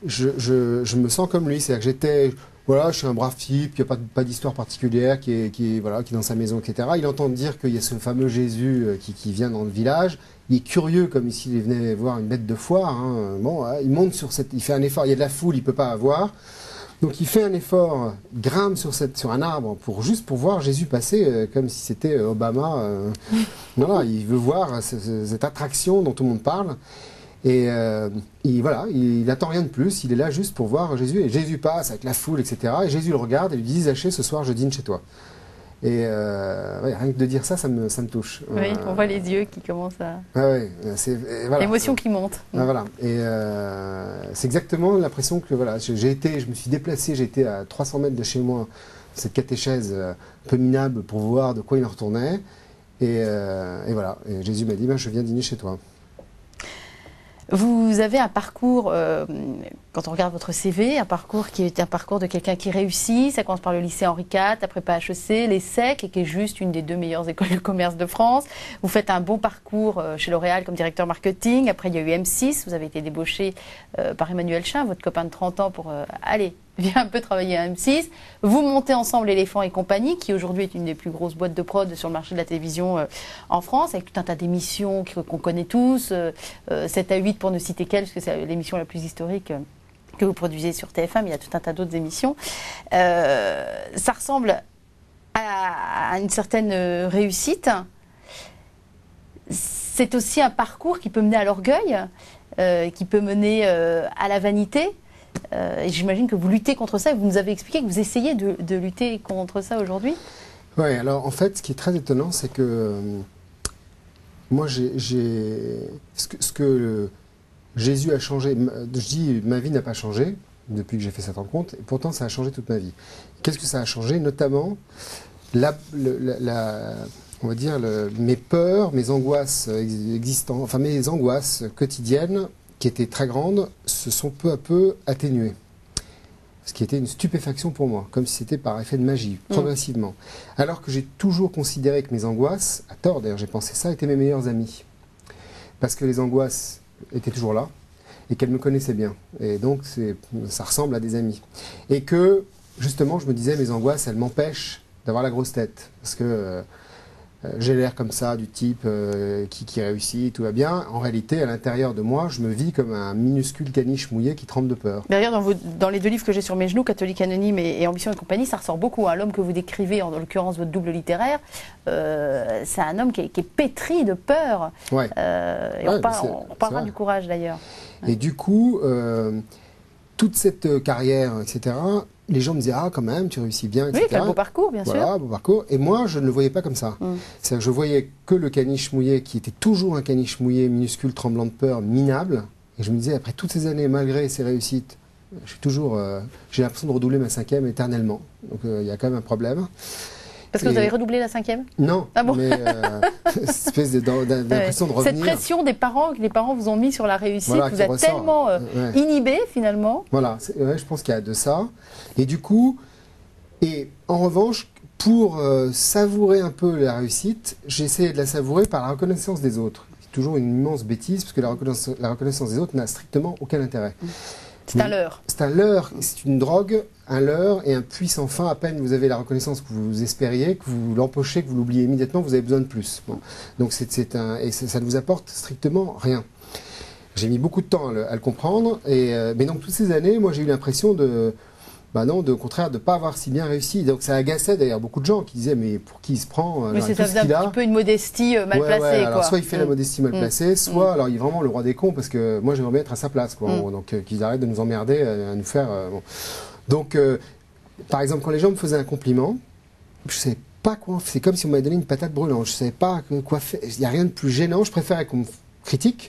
je me sens comme lui, c'est-à-dire que voilà, je suis un brave type, il n'y a pas d'histoire particulière, voilà, qui est dans sa maison, etc. Il entend dire qu'il y a ce fameux Jésus qui vient dans le village. Il est curieux, comme s'il venait voir une bête de foire. Hein. Bon, il monte il fait un effort, il y a de la foule, il ne peut pas avoir. Donc il fait un effort, grimpe sur un arbre juste pour voir Jésus passer, comme si c'était Obama. Voilà, il veut voir cette attraction dont tout le monde parle. Et voilà, il n'attend rien de plus, il est là juste pour voir Jésus. Et Jésus passe avec la foule, etc. Et Jésus le regarde et lui dit, Zachée, ce soir je dîne chez toi. Et ouais, rien que de dire ça, ça me touche. Oui, on voit les yeux qui commencent à... Ah ouais, voilà. L'émotion qui monte. Ah, voilà. Et c'est exactement l'impression que voilà, je me suis déplacé, j'étais à 300 mètres de chez moi, cette catéchèse un peu minable pour voir de quoi il en retournait. Et voilà, et Jésus m'a dit, je viens dîner chez toi. Vous avez un parcours, quand on regarde votre CV, un parcours qui est un parcours de quelqu'un qui réussit. Ça commence par le lycée Henri IV, après prépa HEC, l'ESSEC, qui est juste une des 2 meilleures écoles de commerce de France. Vous faites un bon parcours chez L'Oréal comme directeur marketing. Après, il y a eu M6. Vous avez été débauché par Emmanuel Chin, votre copain de 30 ans, pour aller viens un peu travailler à M6. Vous montez ensemble Éléphant et compagnie, qui aujourd'hui est une des plus grosses boîtes de prod sur le marché de la télévision en France, avec tout un tas d'émissions qu'on connaît tous, 7 à 8 pour ne citer qu'elle, parce que c'est l'émission la plus historique que vous produisez sur TF1, mais il y a tout un tas d'autres émissions. Ça ressemble à une certaine réussite. C'est aussi un parcours qui peut mener à l'orgueil, qui peut mener à la vanité. Et j'imagine que vous luttez contre ça, et vous nous avez expliqué que vous essayez de lutter contre ça aujourd'hui. Oui, alors en fait, ce qui est très étonnant, c'est que moi, ce que Jésus a changé, je dis, ma vie n'a pas changé depuis que j'ai fait cette rencontre, et pourtant ça a changé toute ma vie. Qu'est-ce que ça a changé? Notamment, on va dire, mes peurs, mes angoisses existantes, enfin mes angoisses quotidiennes, qui étaient très grandes, se sont peu à peu atténuées. Ce qui était une stupéfaction pour moi, comme si c'était par effet de magie, progressivement. Alors que j'ai toujours considéré que mes angoisses, à tort d'ailleurs j'ai pensé ça, étaient mes meilleurs amis. Parce que les angoisses étaient toujours là, et qu'elles me connaissaient bien. Et donc ça ressemble à des amis. Et que, justement, je me disais, mes angoisses, elles m'empêchent d'avoir la grosse tête. Parce que j'ai l'air comme ça, du type qui réussit, tout va bien. En réalité, à l'intérieur de moi, je me vis comme un minuscule caniche mouillé qui tremble de peur. D'ailleurs, dans les 2 livres que j'ai sur mes genoux, Catholique Anonyme et Ambition et compagnie, ça ressort beaucoup. L'homme que vous décrivez, en l'occurrence votre double littéraire, c'est un homme qui est pétri de peur. Ouais. Et on parlera du courage d'ailleurs. Et du coup, toute cette carrière, etc., les gens me disaient, ah quand même, tu réussis bien, etc. Oui, tu as un beau parcours, bien sûr. Voilà, beau parcours. Et moi, je ne le voyais pas comme ça. C'est-à-dire que je voyais que le caniche mouillé, qui était toujours un caniche mouillé, minuscule, tremblant de peur, minable. Et je me disais, après toutes ces années, malgré ces réussites, j'ai l'impression de redoubler ma 5e éternellement. Donc il y a quand même un problème. Parce que vous avez redoublé la 5e? Non, ah bon, mais cette espèce d'impression de revenir. Cette pression des parents, que les parents vous ont mis sur la réussite, voilà, vous a tellement inhibé finalement. Voilà, je pense qu'il y a de ça. Et du coup, en revanche, pour savourer un peu la réussite, j'ai essayé de la savourer par la reconnaissance des autres. C'est toujours une immense bêtise, parce que la reconnaissance des autres n'a strictement aucun intérêt. C'est un leurre. C'est un leurre, c'est une drogue, un leurre et un puits sans fin. À peine vous avez la reconnaissance que vous espériez, que vous l'empochez, que vous l'oubliez immédiatement, vous avez besoin de plus. Bon. Donc ça ne vous apporte strictement rien. J'ai mis beaucoup de temps à le comprendre, mais donc toutes ces années, moi j'ai eu l'impression au contraire, de ne pas avoir si bien réussi. Donc ça agaçait d'ailleurs beaucoup de gens qui disaient, mais pour qui il se prend? Mais c'est un petit peu une modestie mal placée. Ouais, alors soit il fait la modestie mal placée, soit alors il est vraiment le roi des cons, parce que moi j'aimerais bien être à sa place. Quoi, donc qu'ils arrêtent de nous emmerder, à nous faire... bon. Donc, par exemple, quand les gens me faisaient un compliment, je ne savais pas quoi... C'est comme si on m'avait donné une patate brûlante. Je ne savais pas quoi faire. Il n'y a rien de plus gênant. Je préférais qu'on me critique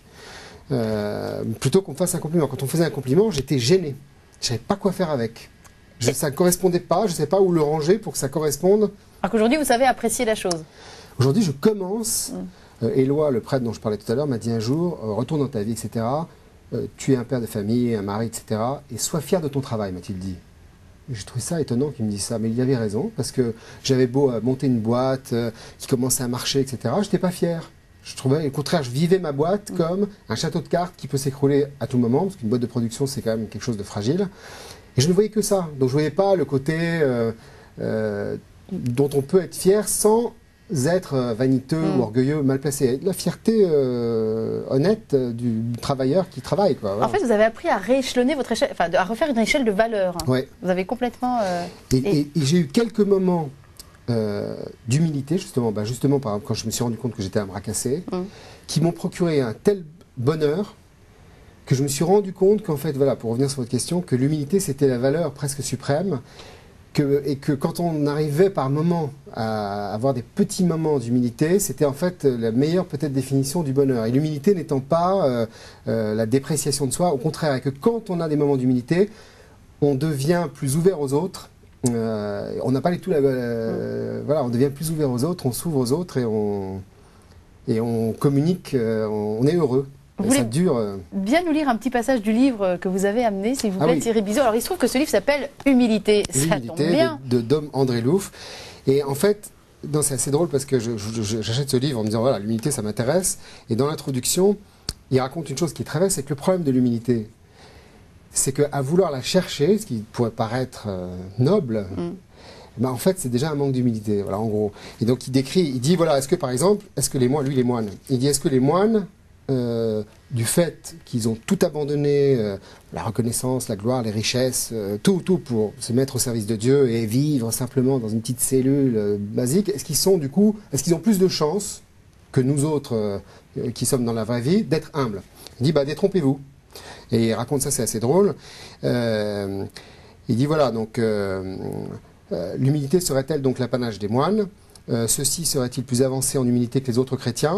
plutôt qu'on me fasse un compliment. Quand on faisait un compliment, j'étais gêné. Je ne savais pas quoi faire avec. Ça ne correspondait pas, je ne sais pas où le ranger pour que ça corresponde. Alors qu'aujourd'hui, vous savez apprécier la chose. Aujourd'hui, je commence. Éloi, le prêtre dont je parlais tout à l'heure, m'a dit un jour, retourne dans ta vie, etc. Tu es un père de famille, un mari, etc. Et sois fier de ton travail, m'a-t-il dit. J'ai trouvé ça étonnant qu'il me dise ça, mais il avait raison, parce que j'avais beau monter une boîte qui commençait à marcher, etc. Je n'étais pas fier. Je trouvais, au contraire, je vivais ma boîte comme un château de cartes qui peut s'écrouler à tout moment, parce qu'une boîte de production, c'est quand même quelque chose de fragile. Et je ne voyais que ça. Donc je ne voyais pas le côté dont on peut être fier sans être vaniteux ou orgueilleux, mal placé. La fierté honnête du travailleur qui travaille, quoi. Voilà. En fait, vous avez appris à rééchelonner votre échelle, enfin, à refaire une échelle de valeur. Ouais. Vous avez complètement... Et j'ai eu quelques moments d'humilité, justement, par exemple, quand je me suis rendu compte que j'étais un bras cassé, qui m'ont procuré un tel bonheur que je me suis rendu compte qu'en fait, voilà, pour revenir sur votre question, que l'humilité, c'était la valeur presque suprême, et que quand on arrivait par moments à avoir des petits moments d'humilité, c'était en fait la meilleure peut-être définition du bonheur. Et l'humilité n'étant pas la dépréciation de soi, au contraire, et que quand on a des moments d'humilité, on devient plus ouvert aux autres. On n'a pas du tout voilà, on devient plus ouvert aux autres, on s'ouvre aux autres et on communique, on est heureux. Vous voulez ça dure. Bien nous lire un petit passage du livre que vous avez amené, s'il vous plaît, oui. Thierry Bizot. Alors, il se trouve que ce livre s'appelle Humilité. Ça tombe bien. de Dom André Louf. Et en fait, c'est assez drôle parce que j'achète ce livre en me disant, voilà, l'humilité, ça m'intéresse. Et dans l'introduction, il raconte une chose qui est très vraie, c'est que le problème de l'humilité, c'est qu'à vouloir la chercher, ce qui pourrait paraître noble, ben en fait, c'est déjà un manque d'humilité, voilà, en gros. Et donc, il dit, voilà, est-ce que, par exemple, les moines, il dit, est-ce que les moines, du fait qu'ils ont tout abandonné, la reconnaissance, la gloire, les richesses, tout pour se mettre au service de Dieu et vivre simplement dans une petite cellule basique, est-ce qu'ils ont plus de chances que nous autres qui sommes dans la vraie vie d'être humbles? Il dit, bah, détrompez-vous. Et il raconte ça, c'est assez drôle. Il dit, voilà, donc, l'humilité serait-elle donc l'apanage des moines? Ceux-ci seraient-ils plus avancés en humilité que les autres chrétiens?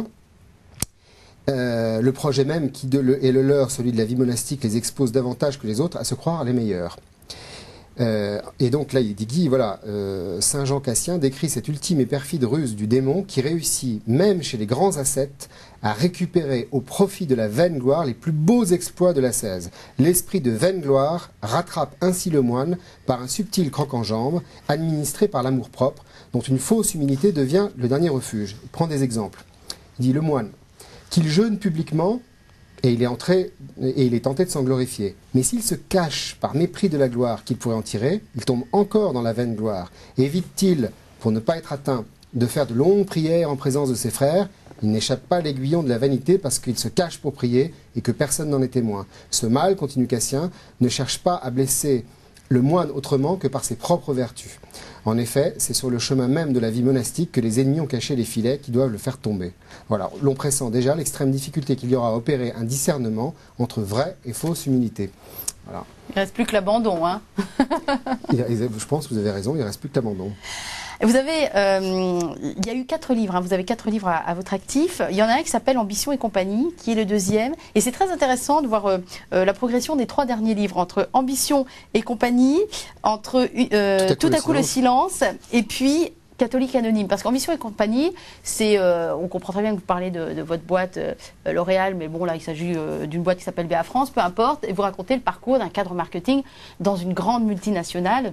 Le projet même est le leur, celui de la vie monastique, les expose davantage que les autres à se croire les meilleurs. Et donc là, il dit, voilà, Saint Jean Cassien décrit cette ultime et perfide ruse du démon qui réussit, même chez les grands ascètes, à récupérer au profit de la vaine gloire les plus beaux exploits de l'ascèse. L'esprit de vaine gloire rattrape ainsi le moine par un subtil croc-en-jambe, administré par l'amour-propre, dont une fausse humilité devient le dernier refuge. Il prend des exemples. Il dit, le moine, qu'il jeûne publiquement, et il est tenté de s'en glorifier. Mais s'il se cache par mépris de la gloire qu'il pourrait en tirer, il tombe encore dans la vaine gloire. Évite-t-il, pour ne pas être atteint, de faire de longues prières en présence de ses frères, il n'échappe pas à l'aiguillon de la vanité parce qu'il se cache pour prier et que personne n'en est témoin. Ce mal, continue Cassien, ne cherche pas à blesser le moine autrement que par ses propres vertus. En effet, c'est sur le chemin même de la vie monastique que les ennemis ont caché les filets qui doivent le faire tomber. Voilà, l'on pressent déjà l'extrême difficulté qu'il y aura à opérer un discernement entre vraie et fausse humilité. Voilà. Il ne reste plus que l'abandon, hein. Je pense que vous avez raison, il ne reste plus que l'abandon. Vous avez, il y a eu 4 livres, hein, vous avez 4 livres à votre actif. Il y en a un qui s'appelle Ambition et compagnie, qui est le deuxième. Et c'est très intéressant de voir la progression des 3 derniers livres, entre Ambition et compagnie, entre Tout à coup le silence, et puis Catholique anonyme. Parce qu'Ambition et compagnie, c'est, on comprend très bien que vous parlez de votre boîte L'Oréal, mais bon là il s'agit d'une boîte qui s'appelle BA France, peu importe, et vous racontez le parcours d'un cadre marketing dans une grande multinationale.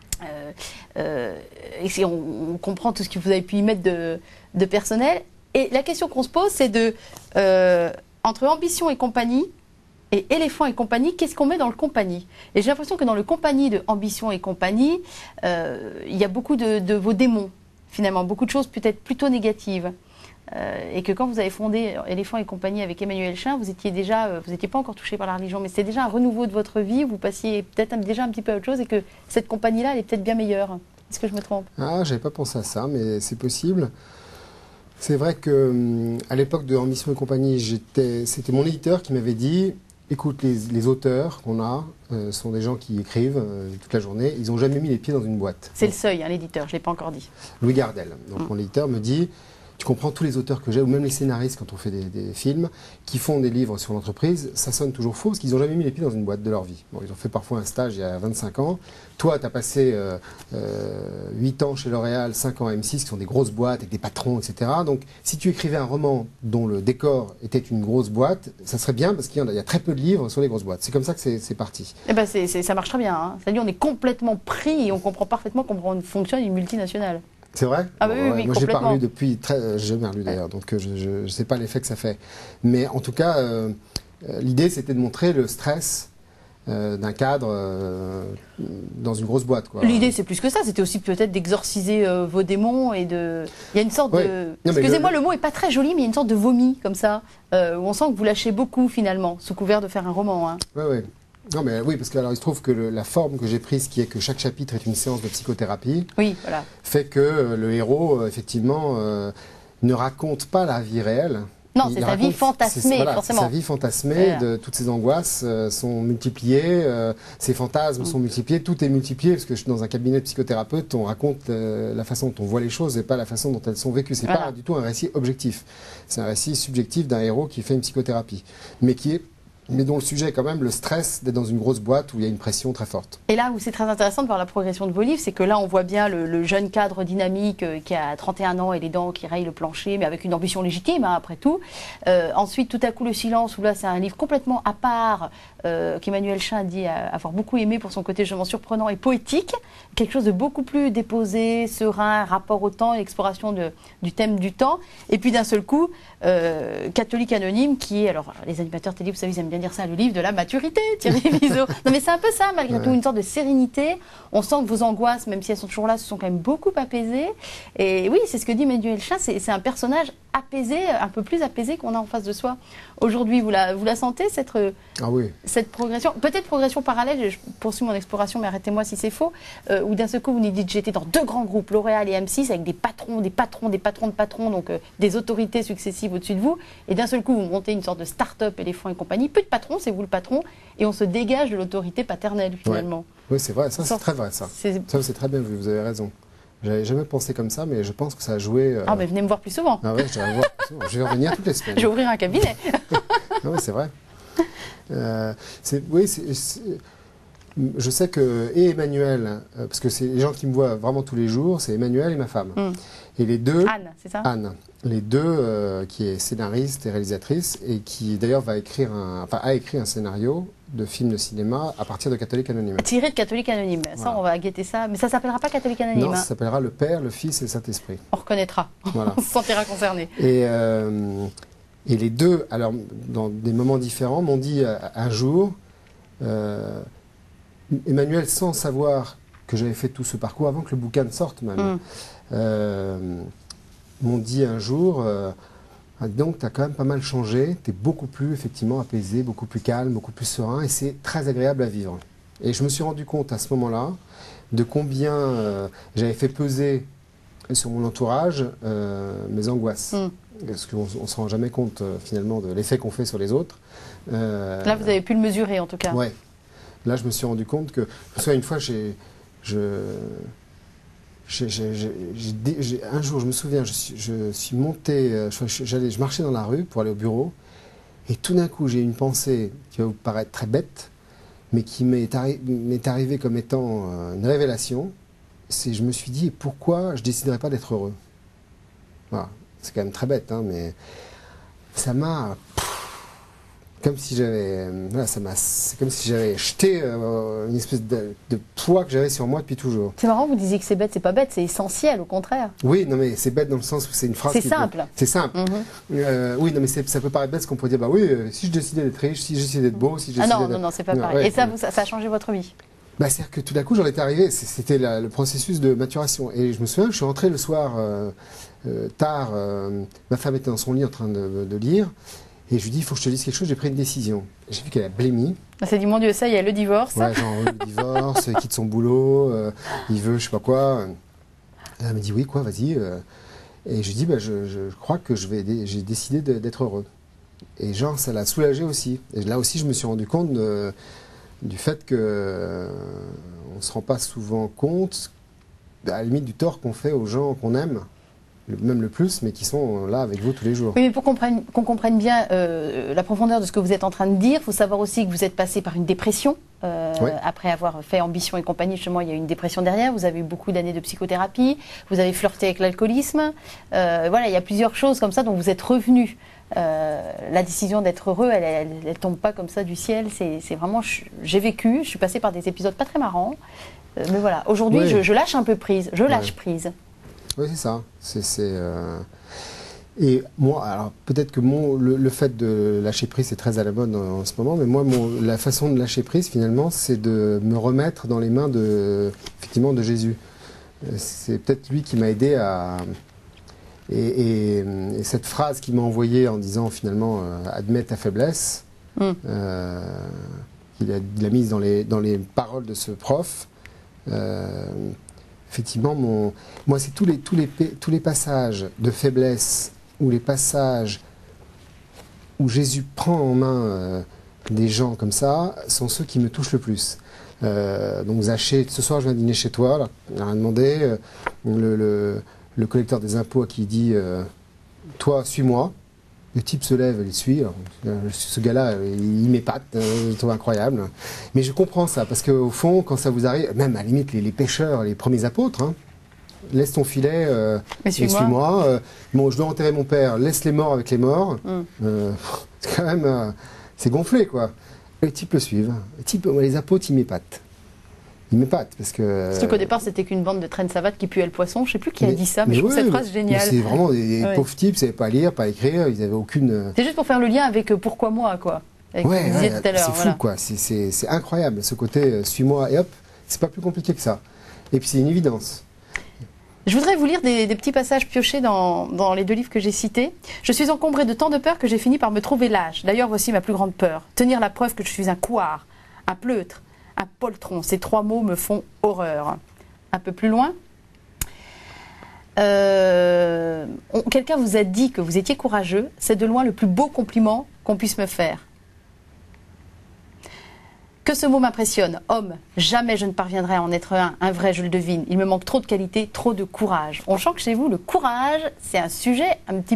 Et on comprend tout ce que vous avez pu y mettre de personnel. Et la question qu'on se pose, c'est entre Ambition et compagnie et Éléphant et compagnie, qu'est-ce qu'on met dans le compagnie? Et j'ai l'impression que dans le compagnie de Ambition et compagnie, il y a beaucoup de vos démons, finalement, beaucoup de choses peut-être plutôt négatives. Et que quand vous avez fondé Éléphant et compagnie avec Emmanuel Chin, vous n'étiez pas encore touché par la religion, mais c'était déjà un renouveau de votre vie, vous passiez peut-être déjà un petit peu à autre chose et que cette compagnie-là, elle est peut-être bien meilleure. Est-ce que je me trompe? Ah, j'avais pas pensé à ça, mais c'est possible. C'est vrai que à l'époque de Ambition et compagnie, c'était mon éditeur qui m'avait dit, écoute, les auteurs qu'on a sont des gens qui écrivent toute la journée, ils n'ont jamais mis les pieds dans une boîte. C'est le seuil, hein, l'éditeur, je ne l'ai pas encore dit. Louis Gardel, donc mon éditeur me dit, tu comprends tous les auteurs que j'ai, ou même les scénaristes quand on fait des films, qui font des livres sur l'entreprise, ça sonne toujours faux parce qu'ils n'ont jamais mis les pieds dans une boîte de leur vie. Bon, ils ont fait parfois un stage il y a 25 ans. Toi, tu as passé 8 ans chez L'Oréal, 5 ans à M6, qui sont des grosses boîtes avec des patrons, etc. Donc, si tu écrivais un roman dont le décor était une grosse boîte, ça serait bien parce qu'il y a très peu de livres sur les grosses boîtes. C'est comme ça que c'est parti. Eh ben ça marche très bien. Hein. C'est-à-dire on est complètement pris et on comprend parfaitement comment fonctionne une multinationale. C'est vrai? Ah oui, oui, moi, je l'ai pas complètement. relu depuis j'ai jamais relu d'ailleurs, donc je ne sais pas l'effet que ça fait. Mais en tout cas, l'idée c'était de montrer le stress d'un cadre dans une grosse boîte, quoi. L'idée, c'est plus que ça. C'était aussi peut-être d'exorciser vos démons et de. Il y a une sorte Oui. de. Non, mais Excusez-moi, le mot est pas très joli, mais il y a une sorte de vomi comme ça, où on sent que vous lâchez beaucoup finalement, sous couvert de faire un roman. Hein. Ouais, ouais. Non, mais oui, parce que alors, il se trouve que la forme que j'ai prise, qui est que chaque chapitre est une séance de psychothérapie, Oui, voilà. fait que le héros, effectivement, ne raconte pas la vie réelle. Non, c'est sa vie fantasmée, voilà, forcément. Sa vie fantasmée, Voilà. de toutes ses angoisses sont multipliées, ses fantasmes sont multipliés, tout est multiplié, parce que je suis dans un cabinet de psychothérapeute, on raconte la façon dont on voit les choses et pas la façon dont elles sont vécues. C'est Voilà. pas du tout un récit objectif. C'est un récit subjectif d'un héros qui fait une psychothérapie, mais dont le sujet est quand même le stress d'être dans une grosse boîte où il y a une pression très forte. Et là où c'est très intéressant de voir la progression de vos livres, c'est que là on voit bien le jeune cadre dynamique qui a 31 ans et les dents qui rayent le plancher, mais avec une ambition légitime hein, après tout. Ensuite, tout à coup, Le Silence, où là c'est un livre complètement à part, qu'Emmanuel Chin dit avoir beaucoup aimé pour son côté justement surprenant et poétique, quelque chose de beaucoup plus déposé, serein, rapport au temps, exploration du thème du temps. Et puis d'un seul coup, Catholique Anonyme, qui est, alors les animateurs télé, vous savez, ils aiment bien dire ça, le livre de la maturité, Thierry Vizot. Non mais c'est un peu ça, malgré tout, une sorte de sérénité. On sent que vos angoisses, même si elles sont toujours là, se sont quand même beaucoup apaisées. Et oui, c'est ce que dit Emmanuel Chin, c'est un personnage apaisé, un peu plus apaisé qu'on a en face de soi. Aujourd'hui, vous la sentez, Ah oui. cette progression, peut-être progression parallèle, je poursuis mon exploration, mais arrêtez-moi si c'est faux, où d'un seul coup vous nous dites j'étais dans 2 grands groupes, L'Oréal et M6, avec des patrons, de patrons, donc des autorités successives au-dessus de vous, et d'un seul coup vous montez une sorte de start-up, Éléphant et compagnie, peu de patrons, c'est vous le patron, et on se dégage de l'autorité paternelle finalement. Oui, c'est vrai, ça c'est très vrai ça. C'est- Ça c'est très bien vu, vous avez raison. J'avais jamais pensé comme ça, mais je pense que ça a joué. Ah mais venez me voir plus souvent, Ah ouais, je vais revenir toutes les semaines. je vais ouvrir un cabinet. Non, c'est vrai. Oui, je sais que et Emmanuel, parce que c'est les gens qui me voient vraiment tous les jours, c'est Emmanuel et ma femme. Et les deux, Anne, c'est ça? Anne, les deux, qui est scénariste et réalisatrice et qui d'ailleurs a écrit un scénario de film de cinéma à partir de Catholique Anonyme. Tiré de Catholique Anonyme, ça Voilà. on va guetter ça, mais ça s'appellera pas Catholique Anonyme, Non, hein. ça s'appellera Le Père, le Fils et le Saint-Esprit. On reconnaîtra, Voilà. on se sentira concerné. Et les deux, alors dans des moments différents, m'ont dit un jour, Emmanuel, sans savoir que j'avais fait tout ce parcours, avant que le bouquin ne sorte même, m'ont dit un jour, ah, donc tu as quand même pas mal changé, tu es beaucoup plus effectivement apaisé, beaucoup plus calme, beaucoup plus serein, et c'est très agréable à vivre. Et je me suis rendu compte à ce moment-là de combien j'avais fait peser sur mon entourage mes angoisses. Parce qu'on ne se rend jamais compte finalement de l'effet qu'on fait sur les autres. Là vous avez pu le mesurer en tout cas. Ouais. Là je me suis rendu compte que, parce qu'une fois un jour je me souviens, je suis monté, je marchais dans la rue pour aller au bureau, et tout d'un coup j'ai eu une pensée qui va vous paraître très bête, mais qui m'est arrivée comme étant une révélation. Je me suis dit, pourquoi je ne déciderais pas d'être heureux? Voilà. C'est quand même très bête, hein, mais ça m'a... Comme si j'avais... Voilà, c'est comme si j'avais jeté une espèce de poids que j'avais sur moi depuis toujours. C'est marrant, vous disiez que c'est bête, c'est pas bête, c'est essentiel au contraire. Oui, non mais c'est bête dans le sens où c'est une phrase... C'est simple. C'est simple. Oui, non mais ça peut paraître bête, parce qu'on pourrait dire, bah oui, si je décidais d'être riche, si je décidais d'être beau, si je Ah décidais non, c'est pas Non, pareil. ouais, Et ça a changé votre vie? Bah, c'est-à-dire que tout d'un coup, j'en étais arrivé, c'était le processus de maturation. Et je me souviens, je suis rentré le soir tard, ma femme était dans son lit en train de lire, et je lui dis, il faut que je te dise quelque chose, j'ai pris une décision. J'ai vu qu'elle a blémi. Elle s'est dit, mon Dieu, ça y est, le divorce. Ouais, genre, le divorce, il quitte son boulot, il veut je sais pas quoi. Elle m'a dit, oui, quoi, vas-y. Et je lui dis, bah, je crois que j'ai décidé d'être heureux. Et genre, ça l'a soulagé aussi. Et là aussi, je me suis rendu compte du fait qu'on ne se rend pas souvent compte, à la limite, du tort qu'on fait aux gens qu'on aime, même le plus, mais qui sont là avec vous tous les jours. Oui, mais pour qu'on comprenne bien la profondeur de ce que vous êtes en train de dire, il faut savoir aussi que vous êtes passé par une dépression. Après avoir fait Ambition et compagnie, justement, il y a eu une dépression derrière. Vous avez eu beaucoup d'années de psychothérapie. Vous avez flirté avec l'alcoolisme. Voilà, il y a plusieurs choses comme ça dont vous êtes revenu. La décision d'être heureux, elle tombe pas comme ça du ciel. C'est vraiment, j'ai vécu, je suis passée par des épisodes pas très marrants. Mais voilà, aujourd'hui, Oui. je lâche un peu prise. Je lâche prise. Oui, c'est ça. Et moi, alors peut-être que le fait de lâcher prise c'est très à la mode en ce moment, mais moi, la façon de lâcher prise finalement, c'est de me remettre dans les mains effectivement, de Jésus. C'est peut-être lui qui m'a aidé à... Et cette phrase qu'il m'a envoyée en disant finalement admets ta faiblesse, qu'il a mise dans les paroles de ce prof. Effectivement, moi c'est tous les passages de faiblesse ou les passages où Jésus prend en main des gens comme ça sont ceux qui me touchent le plus. Donc Zachée, ce soir je viens dîner chez toi, alors, il n'a rien demandé, le collecteur des impôts qui dit toi suis-moi, le type se lève, il suit. Alors, ce gars-là, il m'épate, je le trouve incroyable. Mais je comprends ça, parce qu'au fond, quand ça vous arrive, même à la limite les pêcheurs, les premiers apôtres, hein, laisse ton filet et suis-moi. Bon, je dois enterrer mon père, laisse les morts avec les morts. C'est quand même, c'est gonflé, quoi. Les types le suivent. Les apôtres, ils m'épatent. Ils m'épatent parce que... Surtout qu'au départ, c'était qu'une bande de traînes savates qui puaient le poisson. Je ne sais plus qui a dit ça, mais je trouve cette phrase géniale. C'est vraiment des pauvres types, ils ne savaient pas lire, pas écrire, ils n'avaient aucune... C'est juste pour faire le lien avec pourquoi moi, quoi. Avec ce que vous disiez tout à l'heure. C'est fou, quoi. C'est incroyable, ce côté suis-moi et hop, c'est pas plus compliqué que ça. Et puis c'est une évidence. Je voudrais vous lire des petits passages piochés dans les deux livres que j'ai cités. Je suis encombré de tant de peur que j'ai fini par me trouver lâche. D'ailleurs, voici ma plus grande peur. Tenir la preuve que je suis un couard, un pleutre, un poltron. Ces trois mots me font horreur. Un peu plus loin. Quelqu'un vous a dit que vous étiez courageux. C'est de loin le plus beau compliment qu'on puisse me faire. Que ce mot m'impressionne. Homme, jamais je ne parviendrai à en être un vrai, je le devine. Il me manque trop de qualité, trop de courage. On sent que chez vous, le courage, c'est un sujet un petit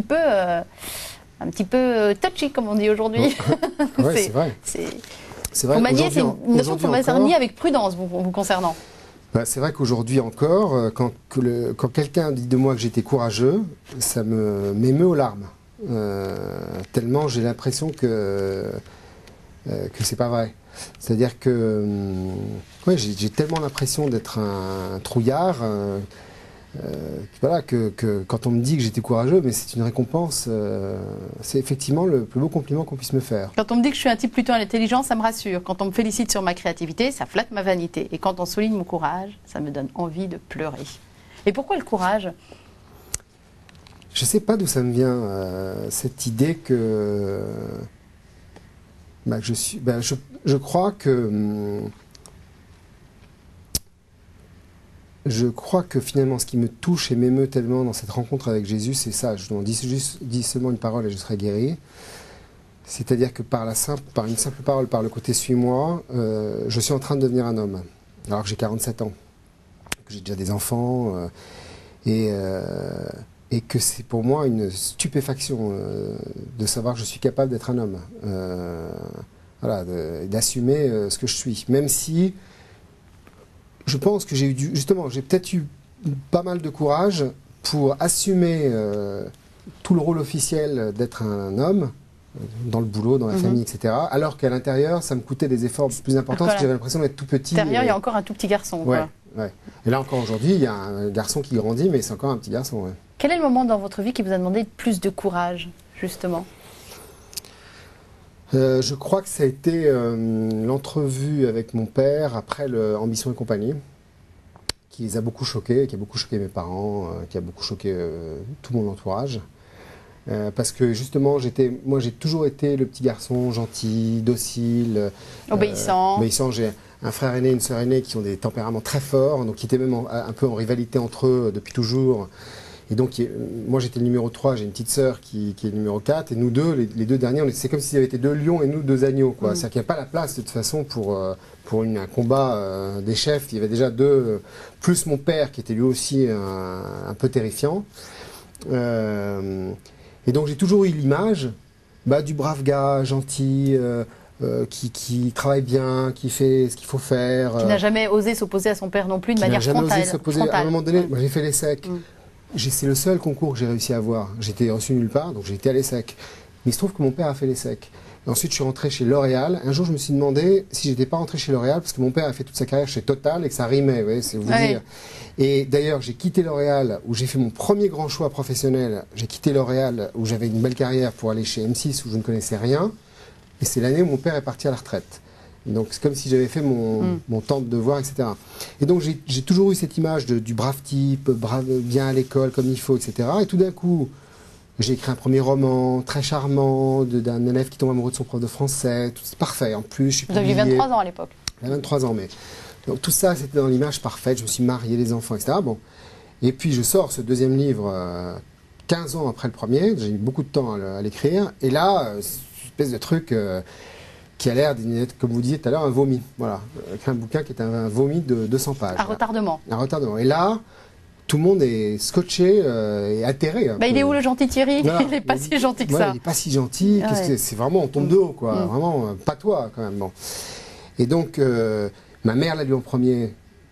peu touchy, comme on dit aujourd'hui. Oui, c'est vrai. C'est vrai. C'est une notion qu'il faut manier avec prudence vous concernant. C'est vrai qu'aujourd'hui encore, quand quelqu'un dit de moi que j'étais courageux, ça m'émeut aux larmes. Tellement j'ai l'impression que c'est pas vrai. C'est-à-dire que j'ai tellement l'impression d'être un trouillard voilà, que quand on me dit que j'étais courageux, mais c'est une récompense, c'est effectivement le plus beau compliment qu'on puisse me faire. Quand on me dit que je suis un type plutôt intelligent, ça me rassure. Quand on me félicite sur ma créativité, ça flatte ma vanité. Et quand on souligne mon courage, ça me donne envie de pleurer. Et pourquoi le courage ? Je ne sais pas d'où ça me vient, cette idée que... je crois que... Je crois que finalement, ce qui me touche et m'émeut tellement dans cette rencontre avec Jésus, c'est ça. Je lui dis seulement une parole et je serai guéri. C'est-à-dire que par une simple parole, par le côté suis-moi, je suis en train de devenir un homme. Alors que j'ai 47 ans, que j'ai déjà des enfants, et que c'est pour moi une stupéfaction de savoir que je suis capable d'être un homme. Voilà, d'assumer ce que je suis. Même si... Je pense que j'ai peut-être eu pas mal de courage pour assumer tout le rôle officiel d'être un homme, dans le boulot, dans la famille, etc. Alors qu'à l'intérieur, ça me coûtait des efforts plus importants parce que j'avais l'impression d'être tout petit. Derrière, il y a encore un tout petit garçon. Ouais. Et là encore aujourd'hui, il y a un garçon qui grandit, mais c'est encore un petit garçon. Ouais. Quel est le moment dans votre vie qui vous a demandé plus de courage, justement ? Je crois que ça a été l'entrevue avec mon père après Ambition et compagnie, qui les a beaucoup choqués, qui a beaucoup choqué mes parents, qui a beaucoup choqué tout mon entourage. Parce que justement, moi j'ai toujours été le petit garçon gentil, docile, obéissant. J'ai un frère aîné et une sœur aînée qui ont des tempéraments très forts, donc qui étaient même un peu en rivalité entre eux depuis toujours. Et donc, moi j'étais le numéro 3, j'ai une petite sœur qui est le numéro 4, et nous deux, les deux derniers, c'est comme s'il y avait été deux lions et nous deux agneaux. C'est-à-dire qu'il n'y a pas la place de toute façon pour un combat des chefs. Il y avait déjà deux, plus mon père qui était lui aussi un peu terrifiant. Et donc j'ai toujours eu l'image du brave gars, gentil, qui travaille bien, qui fait ce qu'il faut faire. Qui n'a jamais osé s'opposer à son père non plus de manière frontale. Qui n'a jamais osé s'opposer. À un moment donné, moi j'ai fait l'ESSEC. C'est le seul concours que j'ai réussi à avoir. J'étais reçu nulle part, donc j'ai été à l'ESSEC. Mais il se trouve que mon père a fait l'ESSEC. Et ensuite, je suis rentré chez L'Oréal. Un jour, je me suis demandé si j'étais pas rentré chez L'Oréal, parce que mon père a fait toute sa carrière chez Total et que ça rimait, ouais, c'est vous dire. Et d'ailleurs, j'ai quitté L'Oréal, où j'ai fait mon premier grand choix professionnel. J'ai quitté L'Oréal, où j'avais une belle carrière, pour aller chez M6, où je ne connaissais rien. Et c'est l'année où mon père est parti à la retraite. Donc c'est comme si j'avais fait mon temps de devoir, etc. Et donc j'ai toujours eu cette image du brave type, bien à l'école, comme il faut, etc. Et tout d'un coup, j'ai écrit un premier roman très charmant d'un élève qui tombe amoureux de son prof de français. C'est parfait. En plus, je suis Vous aviez 23 ans à l'époque. 23 ans, mais... Donc tout ça, c'était dans l'image parfaite. Je me suis marié, les enfants, etc. Bon. Et puis je sors ce deuxième livre 15 ans après le premier. J'ai eu beaucoup de temps à l'écrire. Et là, c'est une espèce de truc... qui a l'air d'être, comme vous disiez tout à l'heure, un vomi. Voilà, un bouquin qui est un vomi de 200 pages. Un retardement. Un retardement. Et là, tout le monde est scotché et atterré. Bah, il est où le gentil Thierry? Voilà. Il n'est pas si gentil que ça. Il n'est pas si gentil. Ouais. C'est vraiment, on tombe de haut, quoi. Vraiment, pas toi, quand même. Bon. Et donc, ma mère l'a lu en premier.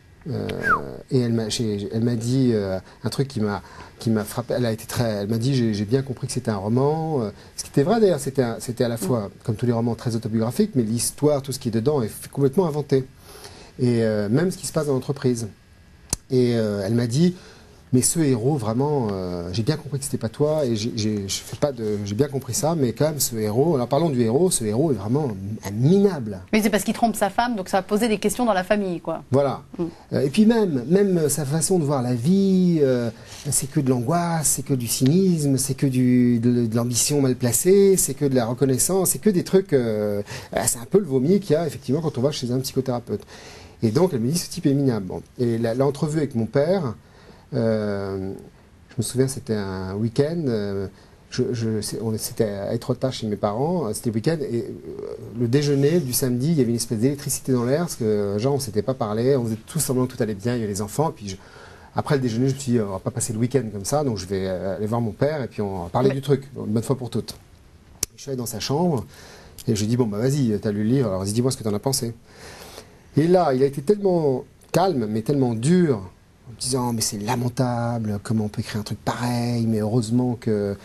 Et elle m'a dit un truc qui m'a frappé. Elle m'a dit j'ai bien compris que c'était un roman. Ce qui était vrai d'ailleurs, c'était à la fois, comme tous les romans, très autobiographique, mais l'histoire, tout ce qui est dedans est complètement inventé. Et même ce qui se passe dans l'entreprise. Et elle m'a dit, mais ce héros, vraiment, j'ai bien compris que c'était pas toi, et j'ai bien compris ça, mais quand même, ce héros, alors parlons du héros, ce héros est vraiment minable. Mais c'est parce qu'il trompe sa femme, donc ça va poser des questions dans la famille, quoi. Voilà. Et puis même sa façon de voir la vie, c'est que de l'angoisse, c'est que du cynisme, c'est que de l'ambition mal placée, c'est que de la reconnaissance, c'est que des trucs, c'est un peu le vomi qu'il y a effectivement quand on va chez un psychothérapeute. Et donc elle me dit, ce type est minable. Bon. Et l'entrevue avec mon père, je me souviens, c'était un week-end, c'était à Étretat chez mes parents, c'était le week-end, et le déjeuner du samedi, il y avait une espèce d'électricité dans l'air, parce que genre on ne s'était pas parlé, on faisait tous semblant que tout allait bien, il y avait les enfants, et puis après le déjeuner, je me suis dit, on va pas passer le week-end comme ça, donc je vais aller voir mon père, et puis on va parler du truc, une bonne fois pour toutes. Je suis allé dans sa chambre, et je lui ai dit, bon bah vas-y, t'as lu le livre, alors vas-y dis-moi ce que t'en as pensé. Et là, il a été tellement calme, mais tellement dur, en me disant, mais c'est lamentable, comment on peut écrire un truc pareil, mais heureusement que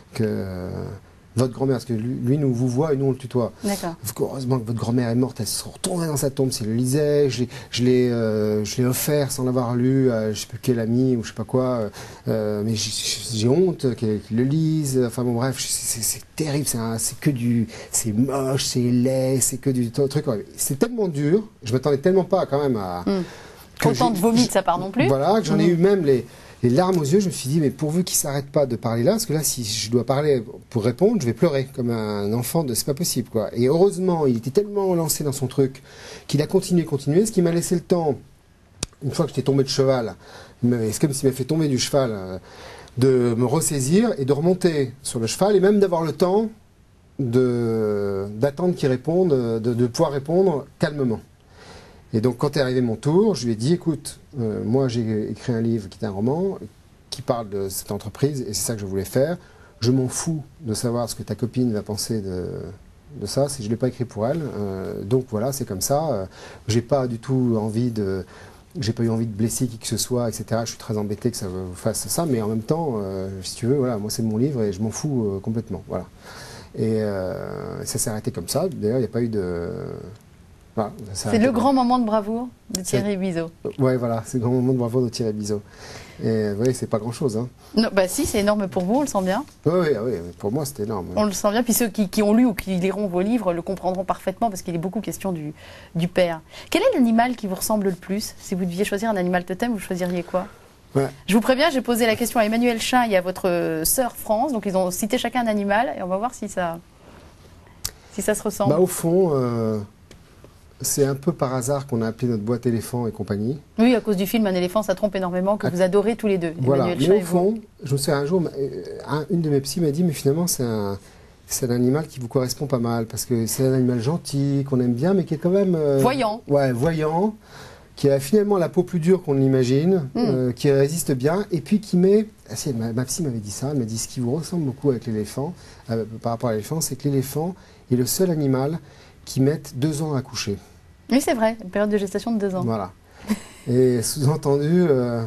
votre grand-mère, parce que lui nous vous voit et nous on le tutoie. D'accord. Heureusement que votre grand-mère est morte, elle se retournerait dans sa tombe si elle le lisait. Je l'ai offert sans l'avoir lu à je sais plus quel ami ou je sais pas quoi. Mais j'ai honte qu'il le lise. Enfin bon bref, c'est terrible. C'est moche, c'est laid, c'est que du truc. C'est tellement dur. Je m'attendais tellement pas quand même à. Autant de vomi de sa part non plus. Voilà, que j'en ai eu même les larmes aux yeux. Je me suis dit, mais pourvu qu'il s'arrête pas de parler là, parce que là, si je dois parler pour répondre, je vais pleurer comme un enfant. C'est pas possible, quoi. Et heureusement, il était tellement lancé dans son truc qu'il a continué, ce qui m'a laissé le temps. Une fois que j'étais tombé de cheval, c'est comme s'il m'a fait tomber du cheval, de me ressaisir et de remonter sur le cheval et même d'avoir le temps d'attendre qu'il réponde, de pouvoir répondre calmement. Et donc, quand est arrivé mon tour, je lui ai dit, écoute, moi j'ai écrit un livre qui est un roman, qui parle de cette entreprise, et c'est ça que je voulais faire. Je m'en fous de savoir ce que ta copine va penser de ça, si je ne l'ai pas écrit pour elle. Donc voilà, c'est comme ça. J'ai pas du tout envie j'ai pas eu envie de blesser qui que ce soit, etc. Je suis très embêté que ça vous fasse ça, mais en même temps, si tu veux, voilà, moi c'est mon livre et je m'en fous complètement. Voilà. Et ça s'est arrêté comme ça. D'ailleurs, il n'y a pas eu de... Voilà, c'est le grand moment de bravoure de Thierry Bizot. Ouais, voilà, c'est le grand moment de bravoure de Thierry Bizot. Et oui, c'est pas grand-chose. Hein. Non, bah si, c'est énorme pour vous, on le sent bien. Oui, pour moi c'était énorme. On le sent bien, puis ceux qui ont lu ou qui liront vos livres le comprendront parfaitement parce qu'il est beaucoup question du père. Quel est l'animal qui vous ressemble le plus? Si vous deviez choisir un animal totem, vous choisiriez quoi? Ouais. Je vous préviens, j'ai posé la question à Emmanuel Chin et à votre sœur France, donc ils ont cité chacun un animal et on va voir si ça se ressemble. Bah, au fond... c'est un peu par hasard qu'on a appelé notre boîte éléphant et compagnie. Oui, à cause du film Un éléphant, ça trompe énormément, que vous adorez tous les deux. Voilà, mais au fond, je me souviens un jour, une de mes psys m'a dit, mais finalement c'est un animal qui vous correspond pas mal, parce que c'est un animal gentil, qu'on aime bien, mais qui est quand même... voyant. Ouais, voyant, qui a finalement la peau plus dure qu'on l'imagine, qui résiste bien, et puis qui met... Ma psy m'avait dit ça, elle m'a dit, ce qui vous ressemble beaucoup avec l'éléphant, par rapport à l'éléphant, c'est que l'éléphant est le seul animal qui mettent 2 ans à coucher. Oui, c'est vrai, une période de gestation de 2 ans. Voilà. Et sous-entendu,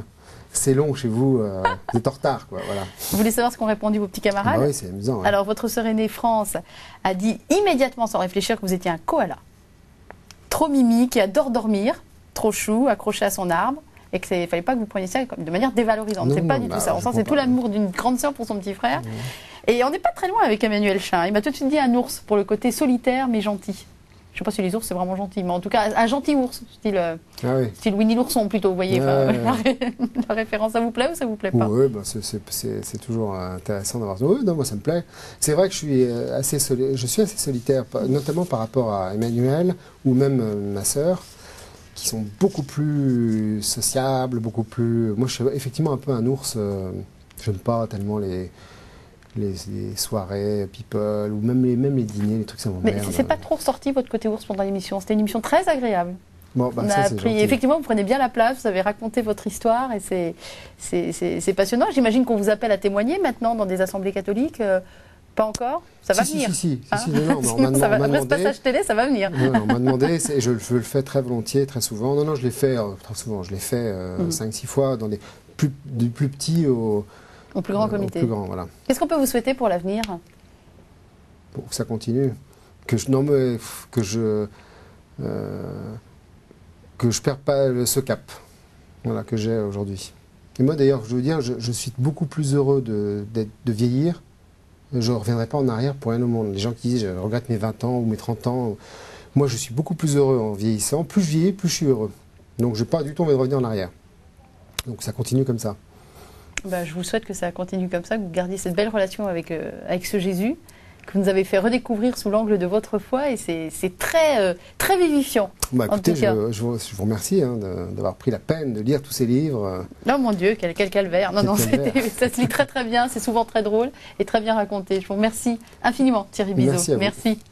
c'est long chez vous, vous êtes en retard, quoi, voilà. Vous voulez savoir ce qu'ont répondu vos petits camarades? Oui, c'est amusant. Ouais. Alors, votre sœur aînée, France, a dit immédiatement, sans réfléchir, que vous étiez un koala. Trop mimi, qui adore dormir, trop chou, accroché à son arbre, et qu'il ne fallait pas que vous preniez ça de manière dévalorisante. C'est pas du tout ça. On sent c'est tout l'amour d'une grande sœur pour son petit frère. Et on n'est pas très loin avec Emmanuel Chin. Il m'a tout de suite dit un ours, pour le côté solitaire mais gentil. Je ne sais pas si les ours c'est vraiment gentil, mais en tout cas un gentil ours, style Winnie l'ourson plutôt, vous voyez. La référence, ça vous plaît ou ça vous plaît pas? Oui, bah, c'est toujours intéressant d'avoir. Oui, non, moi ça me plaît. C'est vrai que je suis assez solitaire, notamment par rapport à Emmanuel ou même ma sœur, qui sont beaucoup plus sociables, beaucoup plus. Moi, je suis effectivement un peu un ours. J'aime pas tellement les soirées people ou même les dîners, les trucs ça m'emmerde. Mais c'est pas trop ressorti votre côté ours pendant l'émission. C'était une émission très agréable. Bon, bah, effectivement, vous prenez bien la place, vous avez raconté votre histoire et c'est passionnant. J'imagine qu'on vous appelle à témoigner maintenant dans des assemblées catholiques. Pas encore? Ça va venir. Si, non, après ce passage télé, ça va venir. On m'a demandé, je le fais très volontiers, très souvent. Non, je l'ai fait très souvent. Je l'ai fait 5-6 fois, du plus petit au plus grand comité. Au plus grand, voilà. Qu'est-ce qu'on peut vous souhaiter pour l'avenir? Pour que ça continue. Que je perde pas ce cap, voilà, que j'ai aujourd'hui. Et moi d'ailleurs, je veux dire, je suis beaucoup plus heureux de vieillir. Je ne reviendrai pas en arrière pour rien au monde. Les gens qui disent je regrette mes 20 ans ou mes 30 ans. Moi, je suis beaucoup plus heureux en vieillissant. Plus je vieillis, plus je suis heureux. Donc, je n'ai pas du tout envie de revenir en arrière. Donc, ça continue comme ça. Bah, je vous souhaite que ça continue comme ça, que vous gardiez cette belle relation avec ce Jésus, que vous nous avez fait redécouvrir sous l'angle de votre foi. Et c'est très, très vivifiant. Bah, écoutez, je vous remercie d'avoir pris la peine de lire tous ces livres. Oh mon Dieu, quel calvaire. Non, ça se lit très très bien, c'est souvent très drôle et très bien raconté. Je vous remercie infiniment Thierry Bizot. Merci.